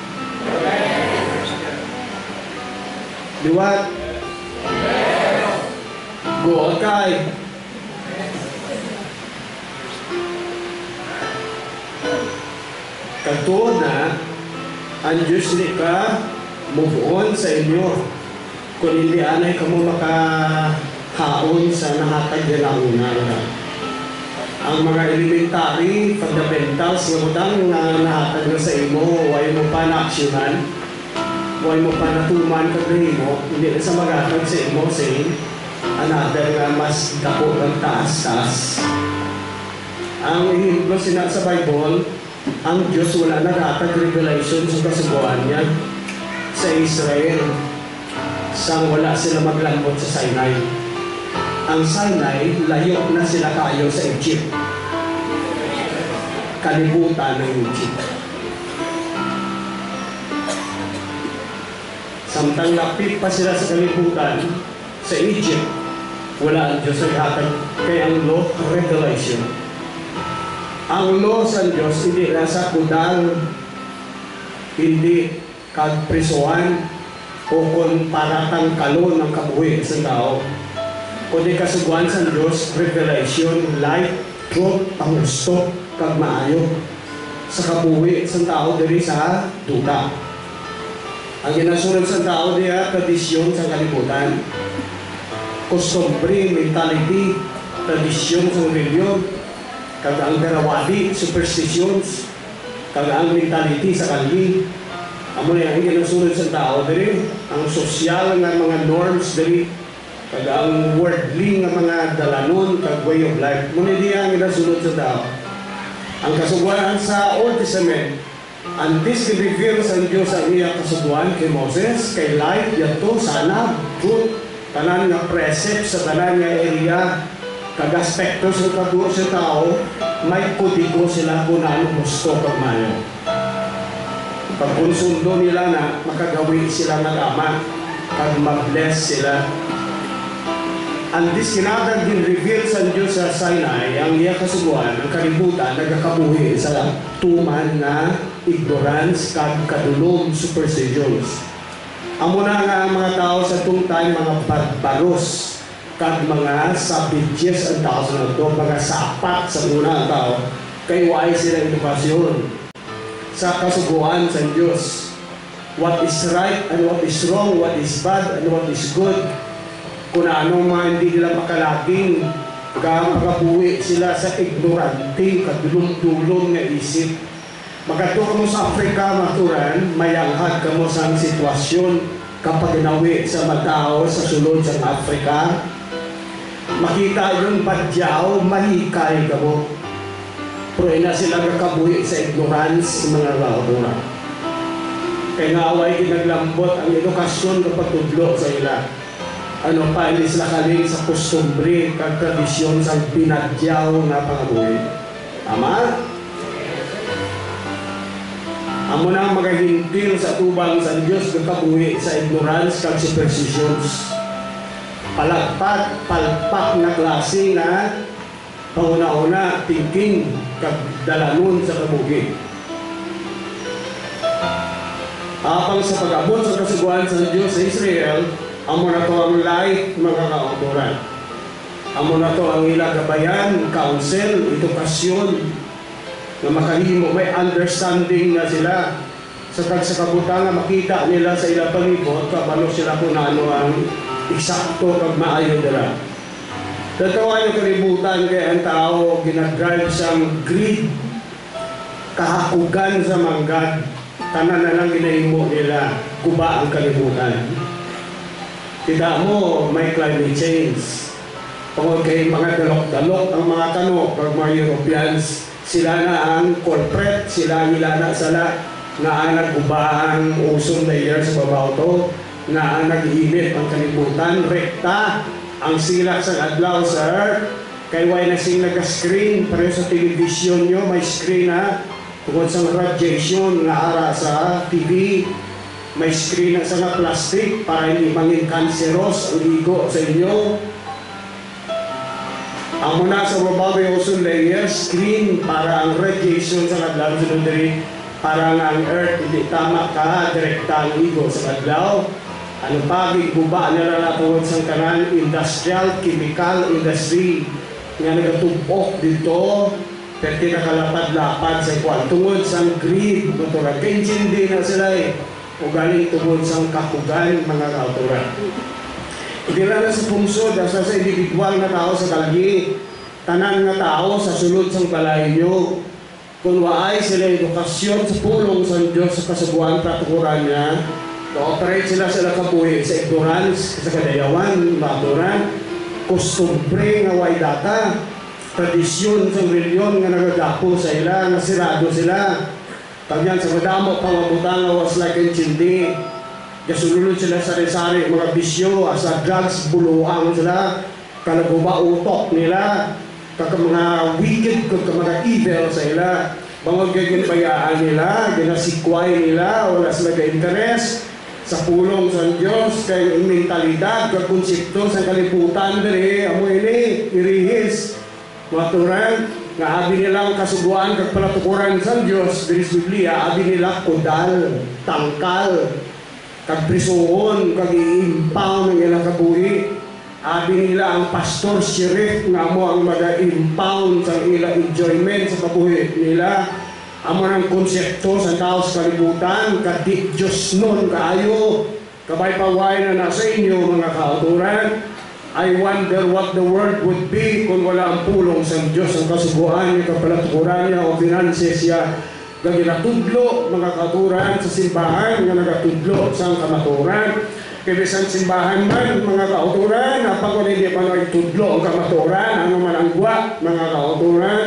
Liwat? Guot ka eh. Katuon na, ang Diyos ni ka move on sa inyo. Kung hindi anay ka mo makahaon sa nahatag nila una. Ang mga elementary, fundamentals, nga butang na nahatag na sa imo, huwag mo pa na-aksyonan, huwag mo pa natuman kagahin mo, hindi na sa magatag sa imo, say, another nga mas dako ng taas-taas. Ang ihiblo sina sa Bible, ang Diyos wala nagatag revelation sa kasubuan niya sa Israel. Sang wala sila maglambot sa Sinai. Ang Sinai, layo na sila kayo sa Egypt. Kalibutan ng Egypt. Samtang lapit pa sila sa kalibutan sa Egypt, wala ang Diyos ay hatag kay ang law revelation. Ang law sa Diyos hindi nasa kudal, hindi kagprisuan, o kung paratang kalon ng kabuhi sa tao, kundi kasuguan sa Diyos, revelation, light, truth, ang gusto, kag maayo sa kabuhi sa tao diri sa duta. Ang ginasunod sa tao diya, tradisyon sa kalibutan, customary, mentality, tradisyon sa reliyon, kag ang garawadi, superstitions, kag ang mentality sa kalye. Amo na yung ginusunod sa tao diri, ang sosyal nga mga norms diri, kag ang worldly nga mga dalanon kag way of life. Muna diya ang ginusunod sa tao. Ang kasugwanan sa Old Testament, ang this reveal sa Diyos ang iya kasugwan kay Moses, kay life, yato, sana, truth, tanan nga precept sa tanan nga area, kag aspekto sa kaduo sa tao, may kodigo sila kung ano gusto kag mayo. Pag konsundo nila na makagawi sila nga tama, kag mag-bless sila. Ang diskinatag din reveal sa Diyos sa Sinai, ang iya kasugwan, ang kalibutan, nagkakabuhi sa tuman na ignorance, kag kadulom, superstitions. Amo na nga ang mga tao sa tungtay, mga barbaros, kag mga savages ang tao sa ito, mga sapat sa muna ang tao, kay why sila edukasyon sa kasuguan sa Diyos. What is right and what is wrong, what is bad and what is good. Kung anong mga hindi nila makalaging, magabuwi sila sa ignorante, kadulong-dulong na isip. Magkaturo mo sa Afrika, maturan, mayanghad ka mo sa sitwasyon kapag ginawi sa matao sa sulod sa Afrika. Makita yung badyaw, mahikay ka mo. Pero na sila nakabuhi sa ignorance ng mga laura. Kaya nga away ginaglambot ang edukasyon kapag tudlo sa ila. Ano pa, hindi sila kaling sa kustumbre, kag tradisyon sa pinadyaw na pangabuhi. Tama? Amo na ang magahintil sa tubang sa Diyos nakabuhi sa ignorance kag superstitions. Palagpat, palpak na klase na panguna-una, thinking, kag dalanon sa kabuhi. Apang sa pag-abot sa kasiguan sa Diyos sa Israel, amo na to ang life, mga kauturan. Amo na to ang ilang gabayan, counsel, edukasyon, na makahimo, may understanding na sila. Sa kabutan nga makita nila sa ilang palibot, kabalo sila kung ano ang eksakto kag maayo nila. Tatawa yung kalibutan kaya ang tao ginadrive siyang greed, kahakugan sa manggad, tanan na lang ginahimo nila, kuba ang kalibutan. Tidak mo, may climate change. Pagod kay mga dalok-dalok ang mga kanok, pag mga Europeans, sila na ang corporate, sila nila na sala, na ang nag-ubahang ozone layer sa babaw to, na ang nag-init ang kalibutan, rekta, ang silak sa adlaw sa earth, kay why na sing nag-screen, pero sa television nyo, may screen na, tungkol sa radiation nga ara sa TV, may screen na sa nga plastic para hindi mangin canceros ang igo sa inyo. Ang muna sa babaw yung ozone layer, screen para ang radiation sa adlaw sa diri, para nga ang earth hindi tama ka, direkta ang igo sa adlaw. Ano pa, guba nila na tungkol sa kanan, industrial, chemical industry, nga nagatubok dito, pero nakalapad-lapad sa ikwan. Tungkol sa greed, motoran, kaintindi na sila o galing tungkol sa kakugan, mga kauturan. Hindi lang sa pungsod, sa individual na tao sa kalye, tanan nga tao sa sulod sang balay nyo. Kung waay sila edukasyon sa pulong sa Diyos sa kasubuan, pratukuran niya, na-operate sila kabuhi sa ignorance, sa kadayawan, maturan, kustumbre nga way data, tradisyon sa reliyon nga nagagapo sa ila, nga sirado sila. Tagyan sa madamo pangabutang nga was like in chindi. Kasululod sila sa sari mga bisyo, sa drugs, buluhang sila, kalaguba utok nila, kaka mga wicked, kaka mga evil sa ila. Bangod kaya bayaan nila, ginasikway nila, wala sila ka-interest sa pulong sa Diyos, kay mentalidad, konsepto sa kaliputan diri, amo ini, irihis, maturan, nga abi nilang kasuguan, kag palatukuran sa Diyos, diri sa Biblia, abi nila kudal, tangkal, kag prisuhon, kag i-impound ng ilang kabuhi. Abi nila ang pastor, sheriff, nga mo ang mag-impound sa ilang enjoyment sa kabuhi nila. Amo ng konsepto sa tao sa kalibutan, kadi Diyos nun kaayo, kabay paway na nasa inyo mga kauturan, I wonder what the world would be kung wala ang pulong sa Diyos, ang kasubuan niya, kapalatukuran niya, o finances niya, nga ginatudlo, mga kauturan, sa simbahan, nga nagatudlo sa kamaturan. Kaya bisan simbahan man, mga kauturan, napag hindi pa nagtudlo ang kamaturan, ano man ang guwa, mga kauturan.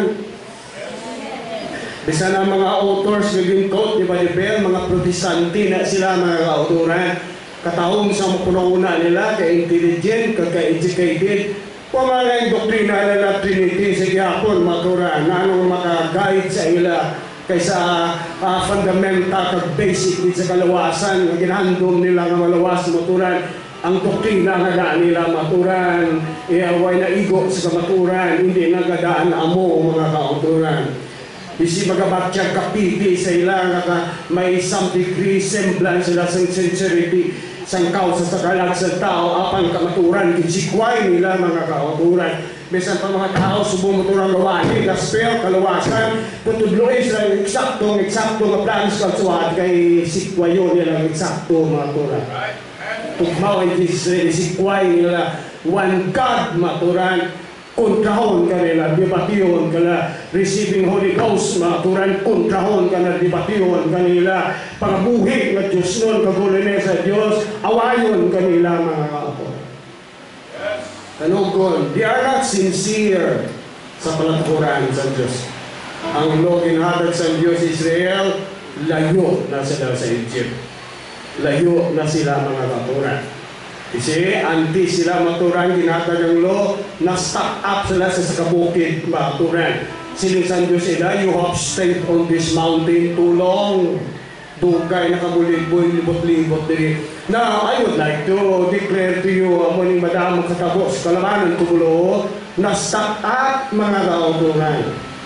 Bisan ang mga authors, naglingkot, di ba, mga protestante na sila, mga kauturan. Katahong sa mapunahuna nila, ka-intelligent, ka-educated, pamala yung doktrina na Trinity sa gyapon, maturan, na anong maka-guide sa ila kaysa fundamental kag-basic din sa kalawasan, na ginhandom nila nga malawas maturan, ang doktrina nga daan nila maturan, iaway na igo sa kamaturan, hindi nagadaan na amo mga kauturan. Isi magabatyag kapiti sa ila nga may some degree semblance sila sa sincerity sang kausa sa kalag sa tao apang kamaturan kinsikway nila mga kauturan. Bisan pa mga tao subong maturan gawani gospel kalawasan tutudloy sila eksakto nga plano sa kalsuad kay sikwayo nila eksakto mga turan. Tugmaw ang sikway nila one God maturan. Kontrahon ka nila, debatihon ka na, receiving Holy Ghost, maturan, kontrahon ka na, debatihon ka nila, pangabuhi na Diyos nun, kagulines sa Diyos, awayon ka nila mga kaupo. Tanugon, they are not sincere sa palatukuran sa Diyos. Ang ginhatag sa Diyos Israel, layo na sila sa Egypt. Layo na sila mga kauturan. Kasi anti sila maturan ginhatag ang law na stuck up sila sa kabukid maturan. Silisan Diyos sila, you have stayed on this mountain too long. Dugay nakabulid-bulid, libot-libot din. Now, I would like to declare to you, muning madamang katapos, kalamanan tumulo, na stuck up mga kauturan.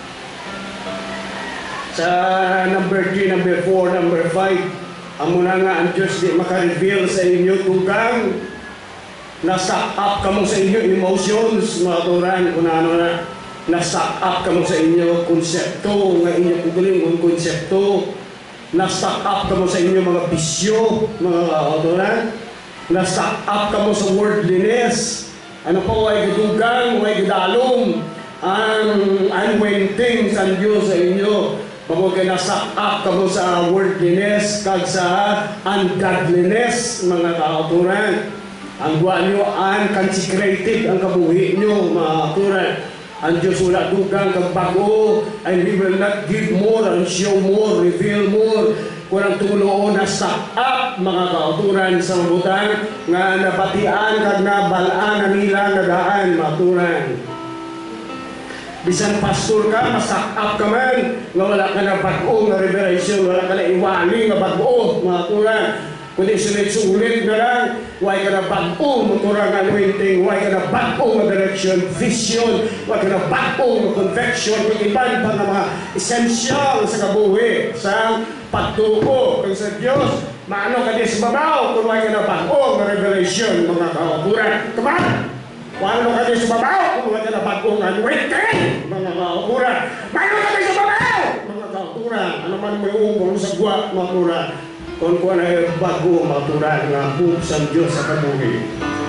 Sa number 3, number 4, number 5, amo na nga ang Diyos di makareveal sa inyo tugang na-stuck up kamo sa inyo emotions, mga turan, kung ano na na-stuck up kamo sa inyo konsepto, nga inyo kuguling kong konsepto, na-stuck up kamo sa inyo mga bisyo, mga turan, na-stuck up kamo sa worldliness, ano po, ay gadugang, ay gadalong, ang unwentings ang Diyos sa inyo. Bago ka na-suck up kamo sa worldliness kag sa ungodliness, mga kauturan. Ang buwan nyo unconsecrated ang kabuhi nyo, mga kauturan. Ang Diyos wala dugang kag bago, and He will not give more and show more, reveal more. Kung ang tuluon na suck up, mga kauturan sa mabutan, nga nabatian kag nabalaan na nila nagaan, mga kauturan. Bisan pastor ka, masak up ka man, nga wala ka na bago nga revelation, wala ka na iwali nga bago, mga turan. Kundi sulit-sulit na lang, why ka na bago mo turang anointing, why ka na bago nga direction, vision, why ka na bago nga conviction, kung iban pa na mga essential sa kabuhi, sa pagtuko kung sa Diyos. Maano ka di sa babaw, kung why ka na bago nga revelation, mga kauturan. Come on! Walo ka din sa babaw, kung wala ka na bagong anointing, mga kauturan. Walo ka din sa babaw, mga kauturan. Ano man may ubong sa guwa, mga kauturan. Kung kuha na bago, mga kauturan, nga buong sa Diyos sa kabuhi.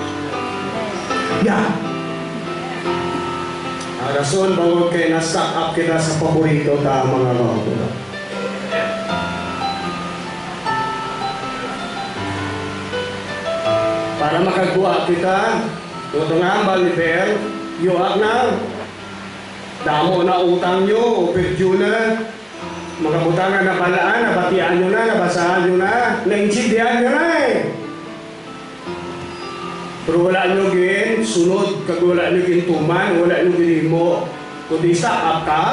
Yeah. Ang rason, bawag kayo na-stuck up kita sa paborito ta, mga kauturan. Para makagawa kita, ito nga, Baliber, yuak na. Damo na utang nyo, upirtyo na. Mga butangan na balaan, nabatian nyo na, nabasahan nyo na, naintindihan nyo na eh. Pero wala nyo gin, sunod, kag wala nyo gin tuman, wala nyo gin mo. Kundi sakap ka.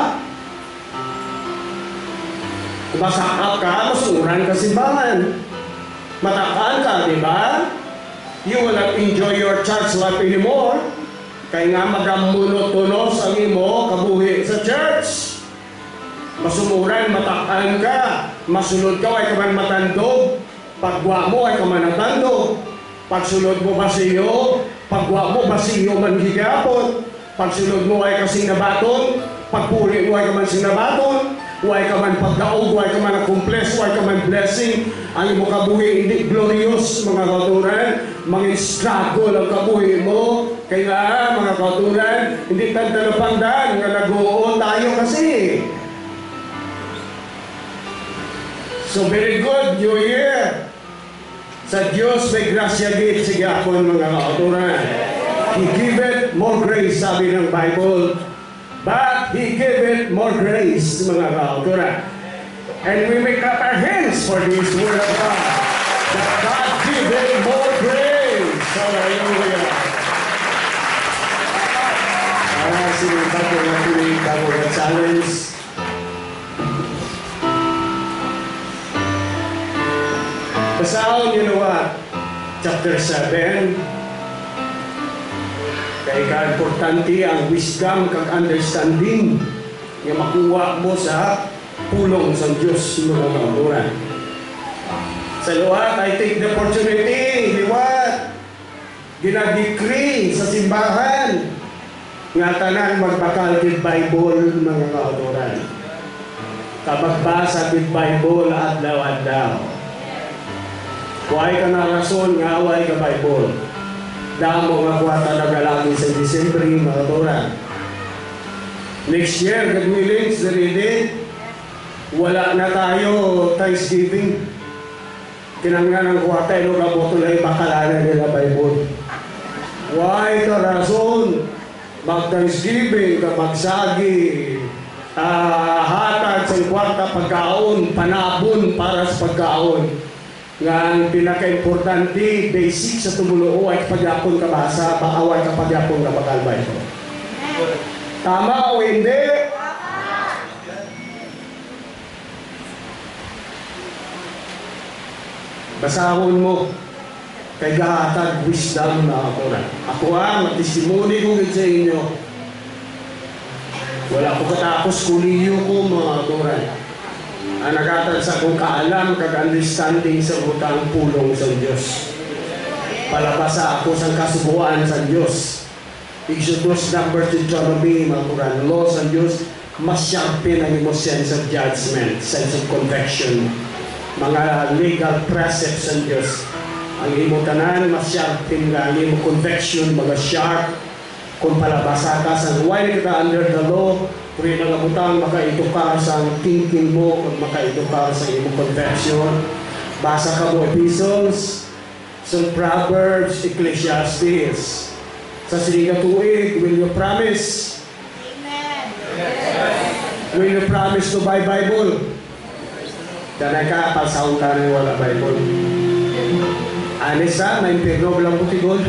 Kung masakap ka, masuran ka simbahan. Matakaan ka, di ba? You will not enjoy your church life anymore. Kaya nga magamunotonos ang imo kabuhi sa church. Masumuran, matakaan ka. Masunod ka, ay kaman matandog. Pagwa mo, ay kaman natandog. Pagsunod mo ba sa iyo? Pagwa mo ba sa iyo man higapon? Pagsunod mo ay kasing nabaton? Pagpuli mo ay kaman sinabaton? Huwag ka man pagdaog, huwag ka man accomplish, huwag ka man blessing. Ang imo kabuhi hindi glorious, mga kauturan. Mga struggle ang kabuhi mo. Kaya nga, mga kauturan, hindi tanda na pangdaan nga nag-oo tayo kasi. So very good, New Year. Sa Diyos may grasya git, sige ako mga kauturan. He giveth more grace, sabi ng Bible. But He giveth more grace, mga kauturan. And we may clap our hands for this word of God. That God giveth more grace. Hallelujah. Sinunta ko na tuloy bago na challenge. Basaon, you know what? Chapter 7. Kaya ka-importante ang wisdom kag understanding nga makuha mo sa pulong sa Diyos mga kauturan. Sa luwat, I take the opportunity, liwat, ginag-decree sa simbahan nga tanan magbakal kid Bible mga kauturan. Kapagbasa kid Bible adlaw-adlaw. Huwag ka na rason nga away ka Bible. Damo nga kuha talaga lagi sa December mga kauturan. Next year, God willing, sa reading, wala na tayo Thanksgiving. Kinanglan ng kuha tayo kaboto na ibakalanan nila Bible. Huwag ka rason mag-Thanksgiving, magsagi, hatag sa kwarta pagkaon, panabon para sa pagkaon. Nga ang pinaka-importante, basic sa tumulo ay pagyapon ka basa, paaway ka pagyapon ka bakalbay ko. Tama o hindi? Basahon mo. Kay gahatag wisdom na ako na. Ako matistimony ko sa inyo. Wala ko katapos kuliyo ko mga kauturan. Ang nagatag sa kong kaalam kag understanding sa butang pulong sa Diyos. Palabasa ako sa kasubuan sa Diyos. Exodus number 2 Deuteronomy mga kauturan. Law sa Diyos mas sharpen ang imo sense of judgment, sense of conviction. Mga legal precepts sa Diyos. Ang imo tanan mas sharpen nga ang imo conviction mga sharp kung palabasa ka sa while ka under the law kung nangabutang makaito ka sa thinking mo kung makaito ka sa imo conviction basa ka mo epistles sa Proverbs, Ecclesiastes sa sininga tuig will you promise? Amen. Will you promise to buy Bible? Danay ka pasaw ka na wala Bible. Anis na, may impirno lang putigol.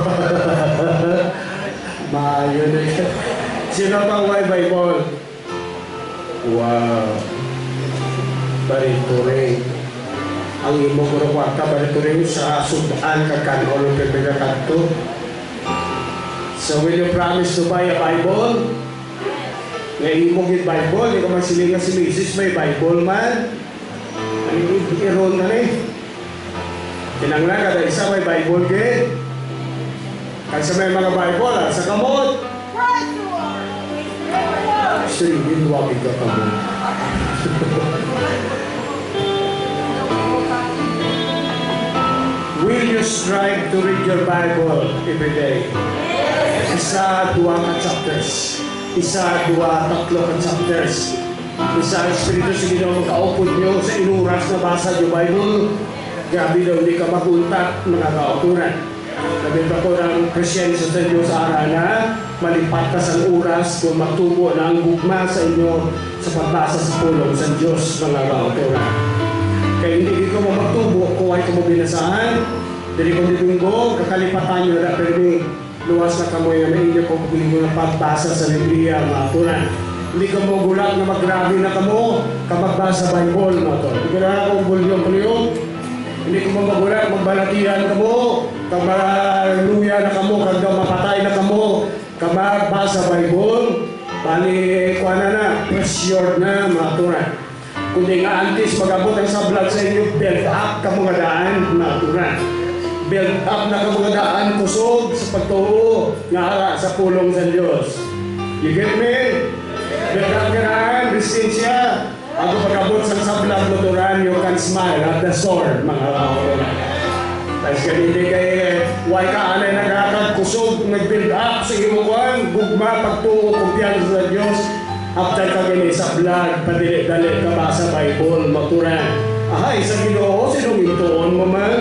Maayo na siya. Sino pang may Bible? Wow. Barito rin. Ang imo ko ka barito rin sa sudaan kakanol pipila kanto. So will you promise to buy a Bible? Ngayon mo yung Bible, hindi ka masilingan si Mrs. may Bible man. Ano yung iron na rin? Tinanglan kada isa may Bible gate. Kasi may mga Bible sa kamot. Sige, wag ka kamot. Will you strive to read your Bible every day? Isa, dua ka chapters. Isa, dua, tatlo ka chapters. Isa, Espiritu sa Ginoo makaupod nyo sa inuras na basa yung Bible. Gabi daw hindi ka maguntat mga kauturan. Nabita ko ng presensya sa Diyos sa araw na malipat ka sa oras kung matubo na ang gugma sa inyo sa pagbasa sa pulong sa Diyos mga kauturan. Kaya hindi ko matubo kung ay mo binasaan. Dili ko dibinggo, kakalipatan nyo na pero luwas na kamoy na inyo kung piling na pagbasa sa Biblia mga kauturan. Hindi ka mo gulat na maggrabe na kamo kamagbasa Bible mga kauturan. Hindi ka na akong bulyon-bulyon. Hindi ko magulat, magbalatihan ka mo, kamaluya na ka mo, kagda mapatay na ka mo, kamagbasa Bible, bali, kuha na, pressured na, mga turan. Kundi nga antis, magabot ang sablag sa inyo, build up ka mga daan, mga turan. Build up na ka mga daan, kusog sa pagtuo, nga sa pulong sa Diyos. You get me? Build up ka daan, resistensya. Ako pagkabot sa sablag motoran, you can smile at the sword, mga kauturan. Tapos ganito kay, why ka anay nagakad, kusog nag-build up sa imo kuan gugma pagtuo kumpiyansa sa Dios after ka gani sa vlog padili-dali ka ba sa Bible maturan ahay sa Ginoo sinong ituon mo man.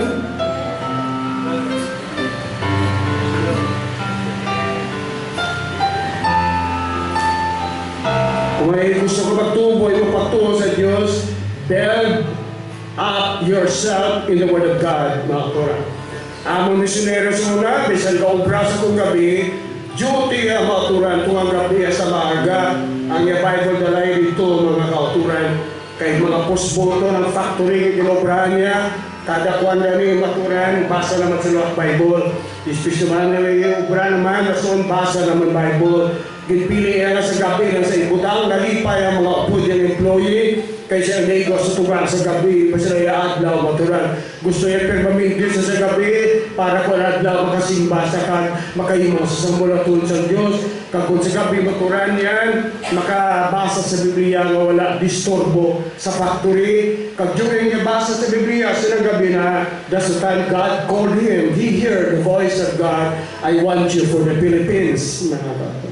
Kung may gusto ko magtubo, imo pagtuo sa Diyos, build up yourself in the Word of God, mga Torah. Among misyonero sa una, bisan kaobra sa kong gabi, duty ang mga Torah kung ang gabi sa maaga, ang Bible dalay dito, mga kauturan, kay mga postboto ng factory, kinobrahan niya, kada kuwan na niya maturan, basa naman sa Lord Bible. Especially naman na yung ubra naman, nason basa naman Bible. Ginpili nga sa gabi lang sa ibutang, nalipay ang mga upod yung employee, kaya siya negos sa tugang sa gabi, pa sila adlaw maturan. Gusto niya permaminti sa gabi, para kung adlaw makasimba sa kan, makaimong sa sambulatun sa Diyos. Kung sa gabi maturan yan, makabasa sa Biblia nga wala disturbo sa factory. Kag during niya basa sa Biblia, silang gabi na, that's the time God called him. He heard the voice of God, I want you for the Philippines. Mga bata.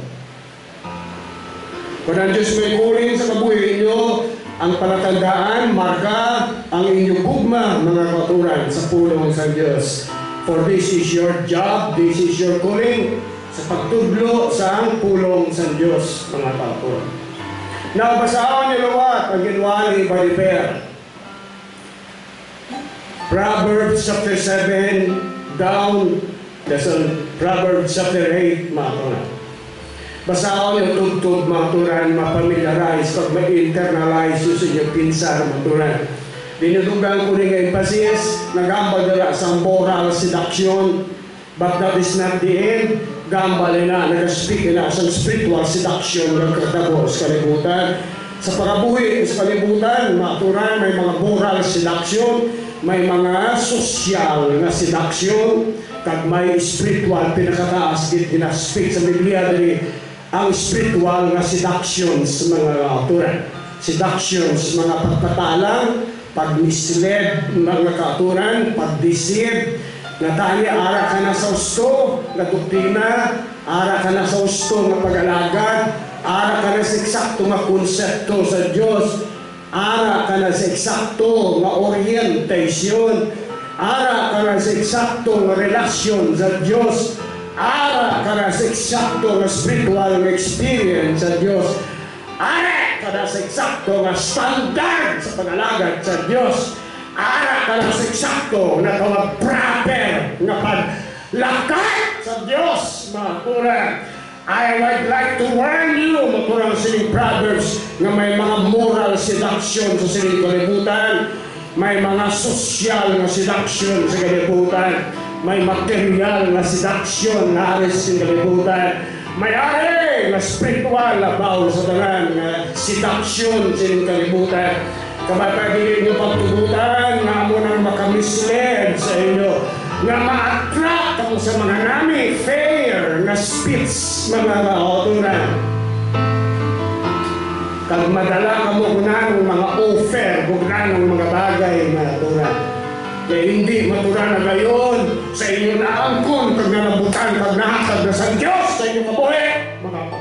Kung ang Diyos may kuling sa kabuhi ninyo, ang palatandaan, marka, ang inyong gugma, mga kauturan, sa pulong sa Diyos. For this is your job, this is your calling, sa pagtudlo sa pulong sa Diyos, mga kauturan. Now, basahan niyo luwat ang ginawa ni Baliper. Proverbs chapter 7, down, that's on Proverbs chapter 8, mga kauturan. Basaon yung tugtog maturan, mapamiliarize, pag ma-internalize yung sa inyong pinsar maturan. Dinudugan ko rin nga emphasis, nagambal nila sa moral seduction, but that is not the end. Gambal na, nag-speak na sa spiritual seduction ng katabo sa kalibutan. Sa pagabuhi sa kalibutan, maturan, may mga moral seduction, may mga social na seduction, kag may spiritual pinakataas, ginaspeak sa Biblia din ang spiritual na seductions mga kauturan. Seductions, mga pagpatalang, pag-misled mga kauturan, pag-deceive, na tanya ara ka na sa usto, na doktrina, ara ka na sa usto na pag-alagad, ara ka na sa eksakto nga konsepto sa Diyos, ara ka na sa eksakto nga orientation, ara ka na sa eksakto nga relasyon sa Diyos, ara ka na sa eksakto nga spiritual experience sa Diyos. Ara ka na sa eksakto nga standard sa pag-alagad sa Diyos. Ara ka na sa eksakto na proper nga paglakad sa Diyos, mga kuran. I would like to warn you, mga kuran, sining Proverbs, na may mga moral seduction sa sining kalibutan. May mga social na seduction sa kalibutan. May material na seduction na aris sa kalibutan. May ari na spiritual na bawal sa tanan na seduction sa kalibutan. Kapag inyo pagtugutan, nga mo nang makamisled sa inyo, nga ma-attract ako sa mga nami fair na speech, mga kauturan. Kag madala ka mo ng mga offer, ng mga bagay na turan. Kaya hindi maturan na gayon sa inyo na angkon pag nalabutan, pag nahatag na sa Diyos sa inyong kabuhi. Mga pa.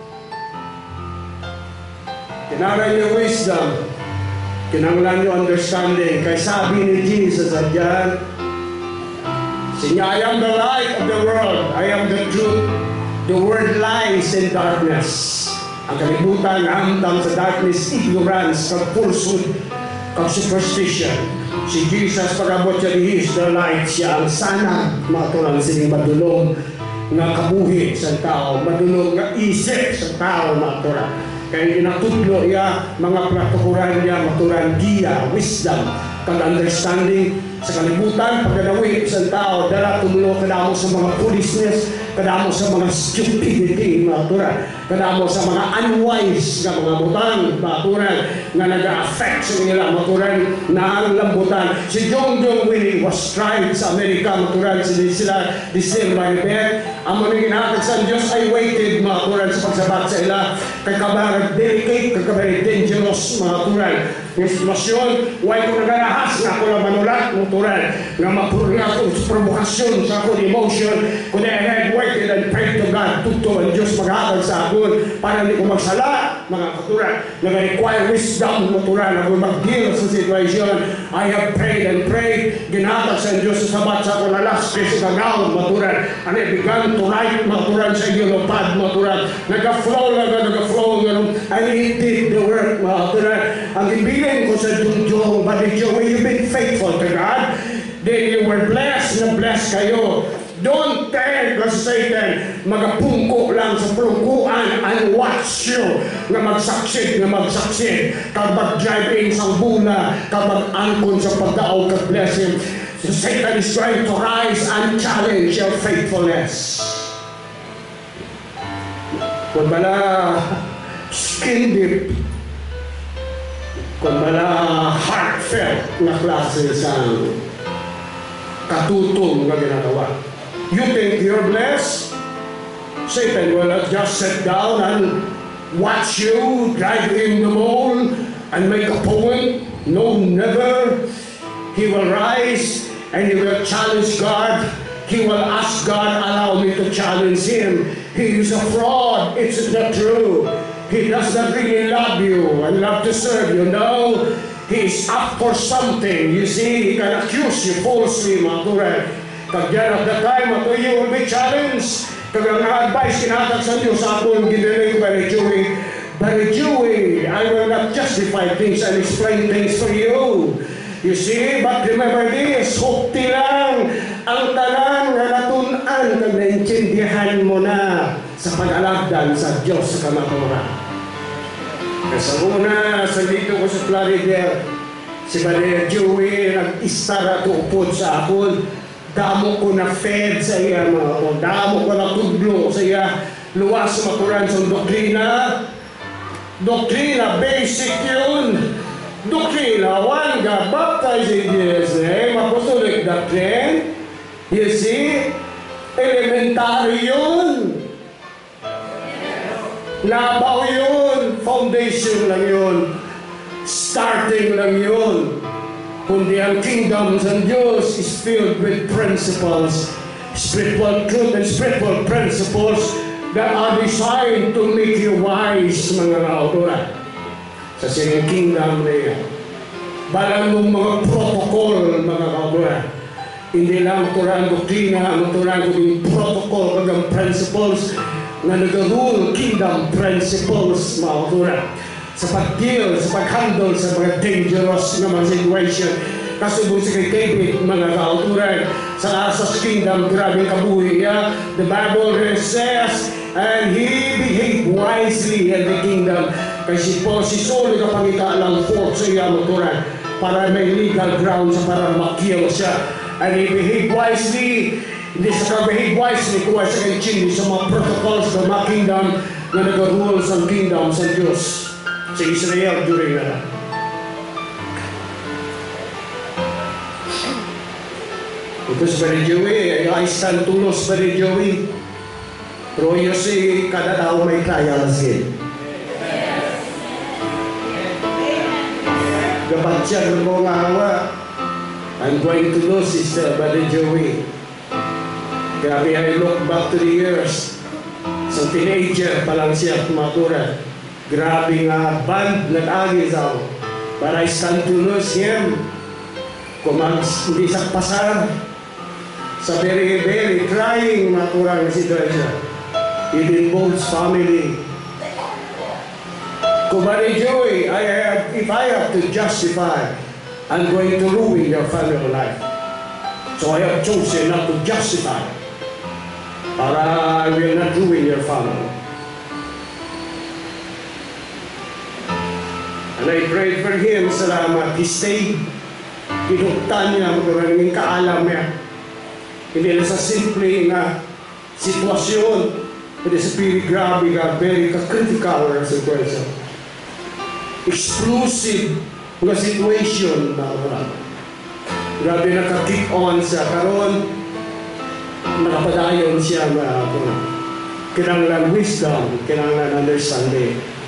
Kinaray niyo wisdom, kinanglan niyo understanding. Kaya sabi ni Jesus at yan, I am the light of the world, I am the truth. The world lies in darkness. Ang kalibutan naamtam sa darkness, ignorance, kag falsehood, kag superstition. Si Jesus pagabot siya, He is the light, siya ang sana matulang sining madulog nga kabuhi sa tao, madulog nga isip sa tao matulang. Kaya ginatudlo iya mga platukuran niya, matulang giya, wisdom, kag understanding sa kalibutan, pagdanawi sa tao, dala tumulo kadamo sa mga foolishness, kadamo sa mga stupidity, matulang, kadamo sa mga unwise nga mga butang, matulang, nga nag-affect sa nila, matulang, na ang lambutan. Si Jong Winnie was tried sa Amerika, matulang, sila Baliper, ang mga ginatag sa Diyos ay waited, matulang, sa pagsabat sa ila, kay kabarag delicate, kay kabarag dangerous mga turan. Yung sitwasyon, huwag ko nagarahas nga ako lang manulat mga turan, nga mapurga ko sa provokasyon sa akong emotion, kung I had waited and prayed to God, tuto ang Diyos maghatag sa akon, para hindi ko magsala, mga katuran, nag-require wisdom mga turan, ako mag-deal sa situation. I have prayed and prayed, ginhatag sa Diyos sa sabat sa akong alas, kasi kagawad mga turan, and I began to write mga turan sa iyo lupad mga turan, nag-flow, and He did the work mga turan. Ang ibigan ko sa Junjong, but you've been faithful to God, then you were blessed, na blessed kayo. Don't tell ka sa Satan, magapungko lang sa pulungkuan and watch you na magsaksid, kag mag-drive in sa bula, kag mag-angkon sa pagdaaw kag blessing. So Satan is trying to rise and challenge your faithfulness. Kung bala skin deep, kung bala heartfelt na klase sa katutong na ginagawa. You think you're blessed? Satan will just sit down and watch you drive in the mall and make a point. No, never. He will rise and he will challenge God. He will ask God, allow me to challenge him. He is a fraud. It's not true. He does not really love you and love to serve you. No, he is up for something. You see, he can accuse you falsely, mga turan. Kagyan at the time, ato you will be challenged. Kaya nga advice kinatag sa Diyos sa akong ginilay ko very Jewy, I will not justify things and explain things for you. You see, but remember this, hukti lang ang tanan nga natunan kag naintindihan mo na sa pag-alagdan sa Diyos sa kamaturan. Sa una, sa dito ko sa Florida, si Brother Jewy nag-istara tuupod sa akon. Damo ko na fed sa iya mga ko. Damo ko na tudlo sa iya. Luwas maturan sa doktrina. Doktrina, basic yun. Doktrina, one God baptized in Jesus' name. Apostolic doctrine. You see? Elementary yun. Labaw yun. Foundation lang yun. Starting lang yun. Kundi ang kingdom sa Diyos is filled with principles, spiritual truth and spiritual principles that are designed to make you wise, mga kauturan. Sa sining kingdom na yan. Balang mong mga protocol, mga kauturan. Hindi lang maturan doktrina, maturan ko yung protocol, kagang principles na nag-rule kingdom principles, mga kauturan. Sa pag-deal, sa pag-handle sa mga dangerous na mga situation. Kasubong sa kay David, mga kauturan, sa Asas Kingdom, grabing kabuhi niya. The Bible says, and he behaved wisely in the kingdom. Kasi po, si Saul kapangita lang forth sa iya, maturan, para may legal grounds para makill siya. And he behaved wisely, hindi siya behave wisely, kuha siya kay Chini sa mga protocols ng mga kingdom na nag-rule sa kingdom sa Diyos. Sa Israel during that. Ito si Brother Joey, ay stand tulos Brother Joey. Pero yun si kada tao may kaya lasin. Gabat siya ng mga awa. I'm going to lose Sister Brother Joey. Grabe, I look back to the years. So teenager pa lang siya tumatura. Grabe nga band nag-agi sa ako. But I stand to lose him. Kung hindi sa pasar, sa very, very trying maturang situation. It involves family. Kung Brother Joey, if I have to justify, I'm going to ruin your family life. So I have chosen not to justify. Para I will not ruin your family. And I prayed for him, salamat. He stayed. Pinuktan niya, maraming kaalam niya. Hindi na sa simple na sitwasyon. But it's very grabe ka, very critical na situation. Explosive na situation na wala. Grabe naka-kick on siya. Karon, nakapadayon siya na kinanglan wisdom, kinanglan understanding.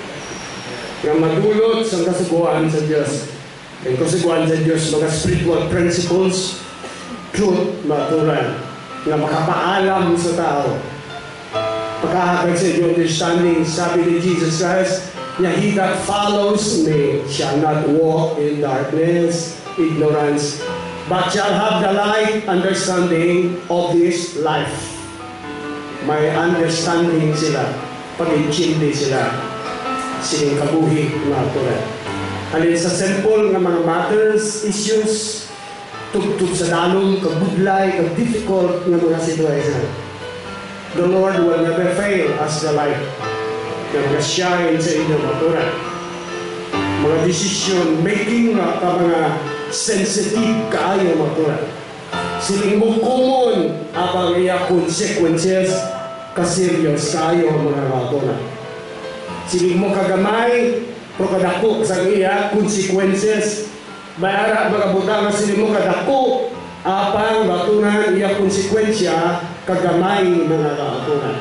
nga madulot sa kasuguan sa Diyos. Ang kasuguan sa Diyos, mga spiritual principles, truth, maturan, nga makapaalam sa tao. Pagkahagag sa iyo understanding, sabi ni Jesus Christ, na he that follows me shall not walk in darkness, ignorance, but shall have the light understanding of this life. May understanding sila, pag-intindi sila, siling kabuhi, maturan. Halin sa simple nga mga matters, issues, tugtog sa dalong, kabudlay, kag-difficult nga mga situation. The Lord will never fail as the light na mag-shine sa inyong maturan. Mga decision making mga sensitive kaayo maturan. Siling mo common apang iya consequences ka-serious kaayo mga maturan. Siling mo kagamay pero kadako sa iya consequences mayara mga butang na siling mo kadako apang batunan iya konsekwensya kagamay mga kaatunan.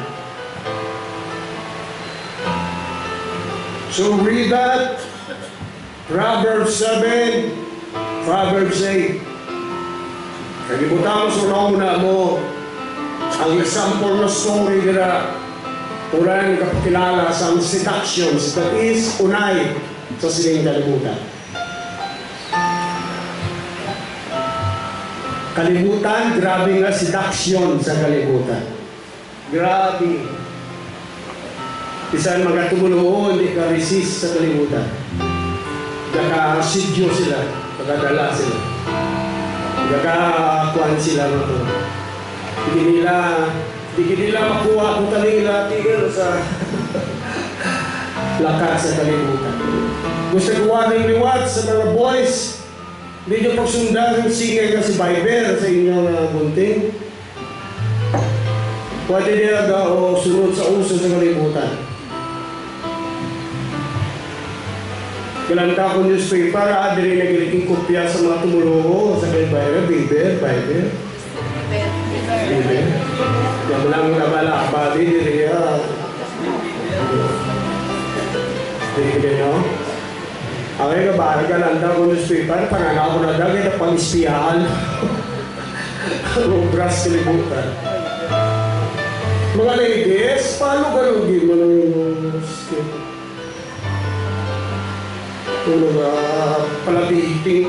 So read that. Proverbs 7, Proverbs 8. Kalibutan mo sa una mo ang example na story nila turan kapakilala sa seductions that is unay sa siling kalibutan. Kalibutan, grabe nga seduction sa kalibutan. Grabe. Bisan mga tumuloon, hindi ka resist sa kalibutan. Naka-sidyo sila, nakadala sila. Naka-kuhan sila nito. Hindi nila makuha kung kanila tigil sa lakas sa kalibutan. Gusto kuha ng liwat sa mga boys. Hindi nyo pagsundan ng singay ka si Bible sa inyong bunting. Pwede nila o sunod sa uso sa kalibutan. Kilanta ko newspaper, dili nagiliking kopya sa mga tumulo sa Bible. Yang lang nabala abadi diri ya. Dili no. Away ka ba kalanta ko newspaper, pananaw ko na dagay na pang-ispiyahan. Obras kalibutan. Mga ladies, paano galugin mo ng skip? Tulog palabiting.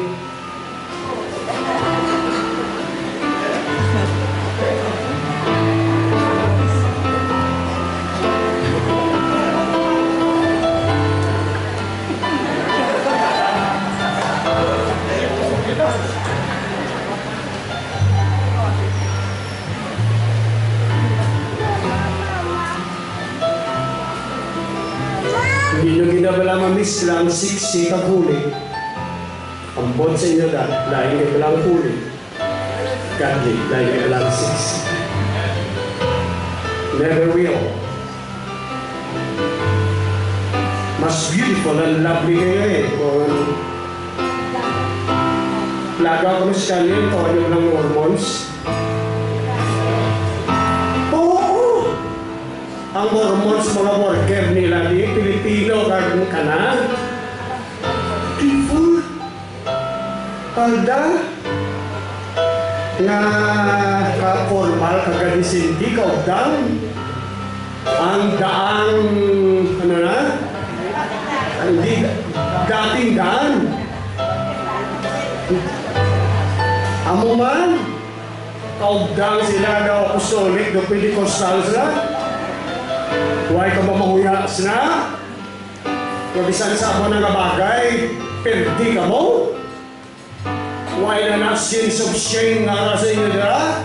Hindi nyo ginabala ma-miss lang 6 kaghuli. Ang bon sa inyo na, lain kayo lang huli. Godly, lain kayo lang 6. Never will. Mas beautiful and lovely kayo eh. Kung plaga ko na sa kanil, kung ano lang hormones. Ang hormones mga worker nila di Pilipino ka na. Diba? Palda nga ka-formal kagadisinti ka down. Ang daang ano na? Hindi dating daan. Amo man kaugdang sila daw apostolic do Pentecostal sila. Huwag ka mamahuyas na. Kabisan sa ako ng bagay, perdi ka mo. Huwag na sins of shame nga sa inyo na.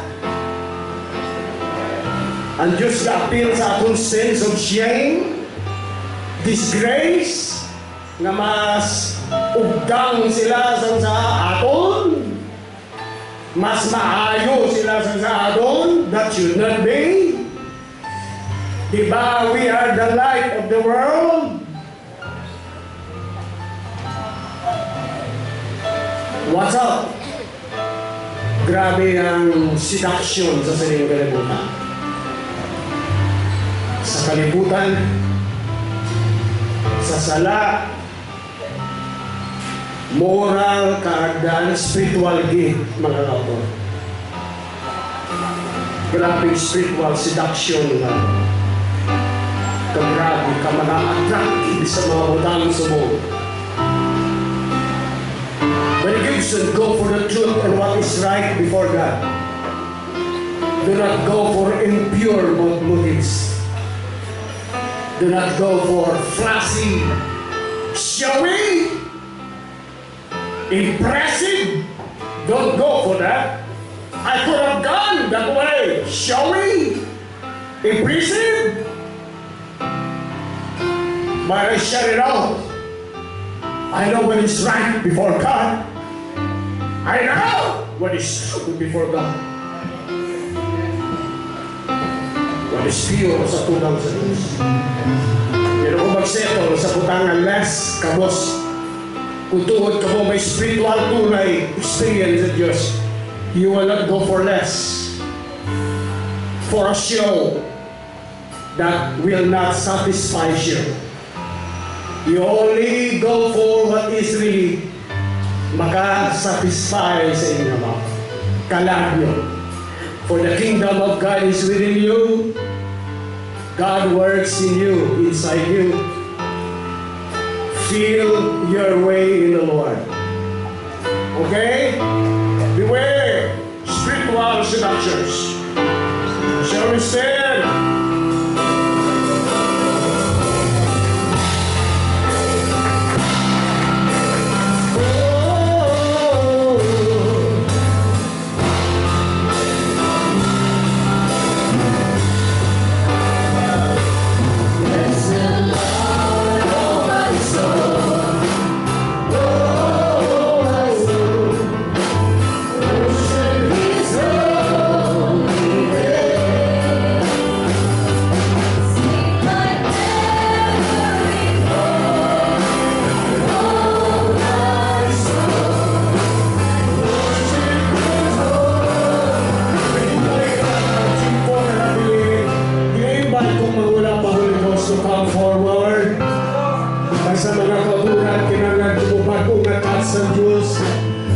Ang Diyos ka-appeal sa akong sins of shame, disgrace, nga mas ugdang sila sa aton. Mas maayo sila sa aton. That should not be. Diba, we are the light of the world. What's up? Grabe ang seduction sa sariling kalibutan. Sa kalibutan, sa sa sala, moral, kaagdan, spiritual gift, mga kapwa. Grabe spiritual seduction nga. Grabe ka mga attractive sa mga utang sa mo. When you should go for the truth and what is right before God. Do not go for impure motives. Do not go for flashy, showy, impressive. Don't go for that. I could have gone that way. Showy, impressive. But I shut it out. I know what is right before God. I know what is true before God. What is pure sa tugang sa Diyos. Pero kung magsettle sa butangan less, kabos, kung tuhod ka mo may spiritual tunay experience sa Diyos, you will not go for less. For a show that will not satisfy you. You only go for what is really maka-satisfy sa inyo mga kalabyo. For the kingdom of God is within you. God works in you, inside you. Feel your way in the Lord. Okay? Beware spiritual seductions. Shall we stand?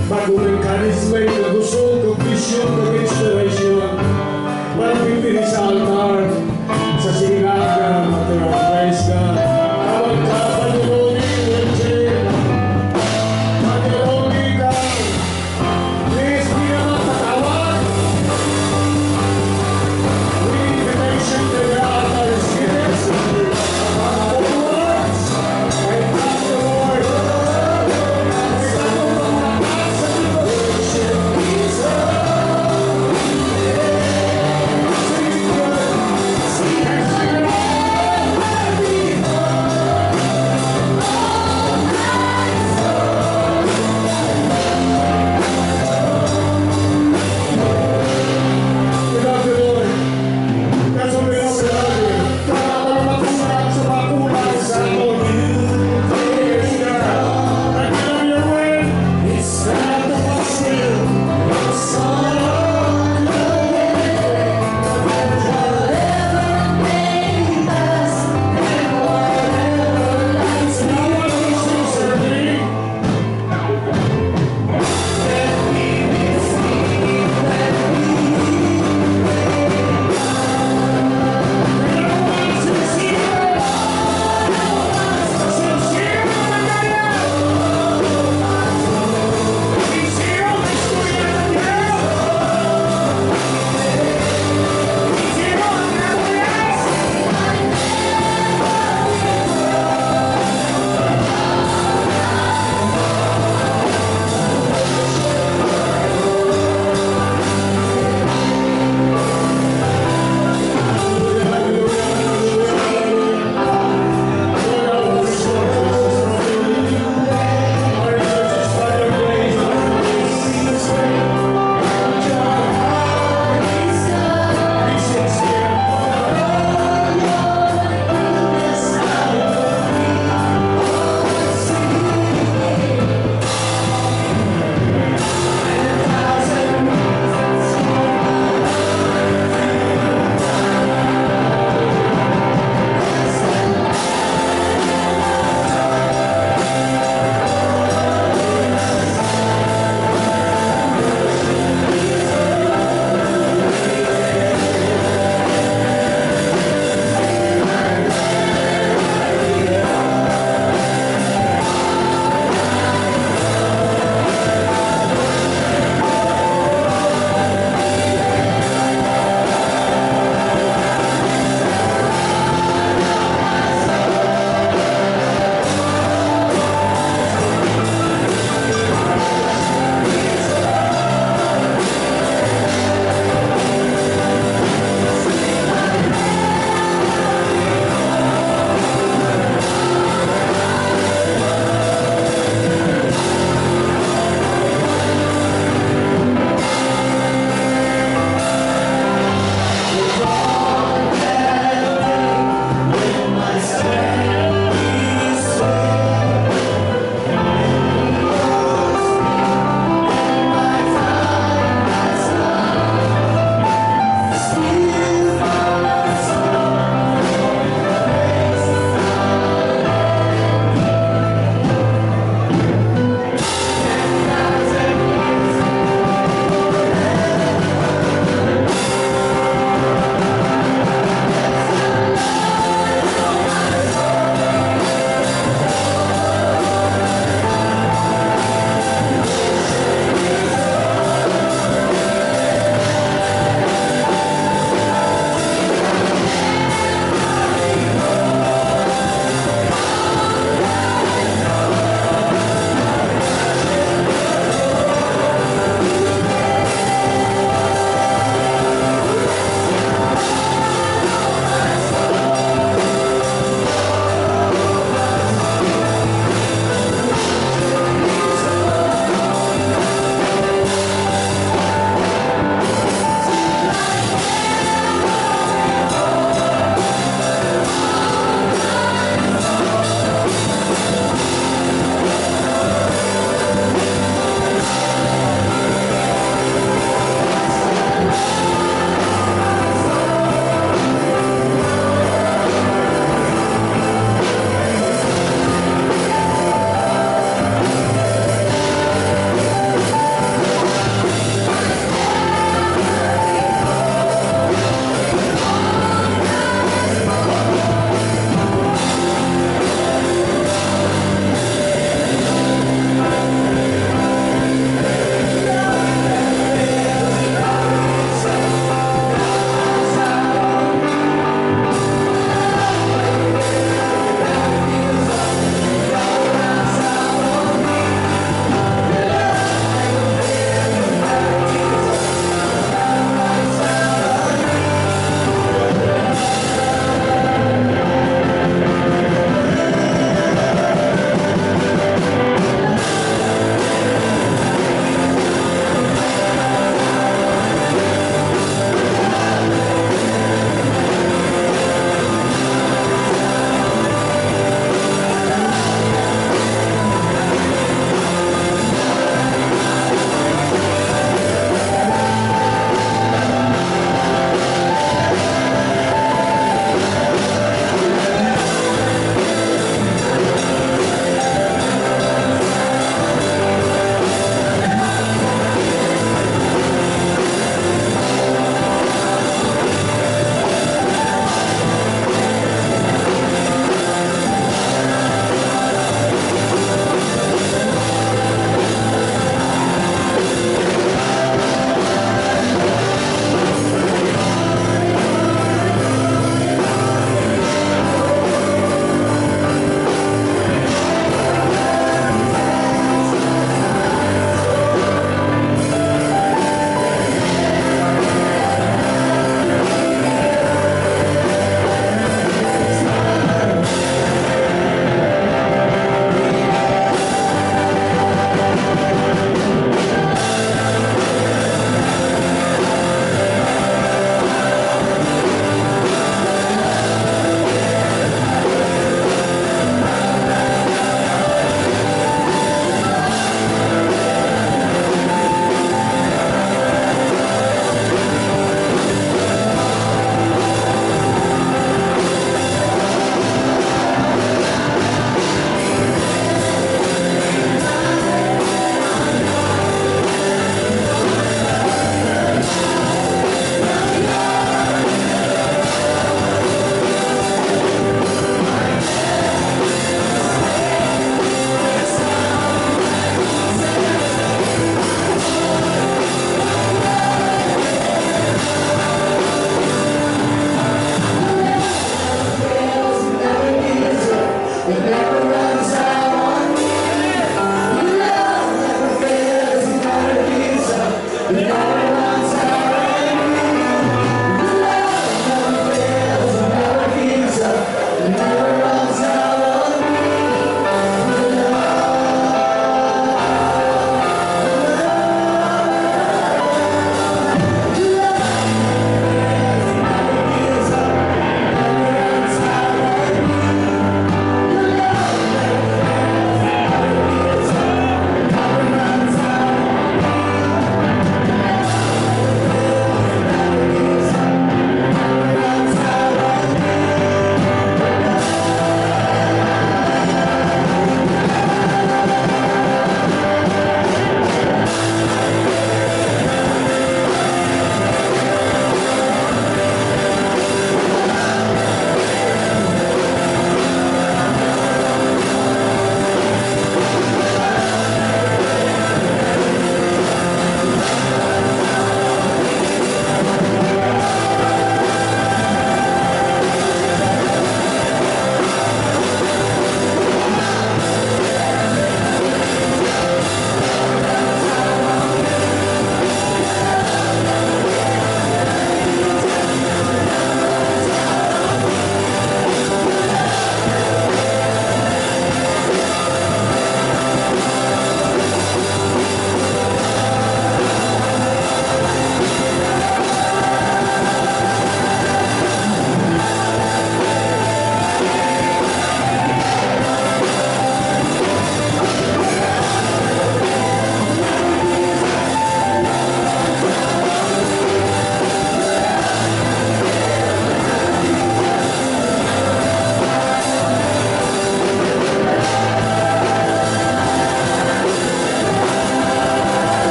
Bagong encouragement, kagusog, kag-vision, kag-inspiration. Para pipili sa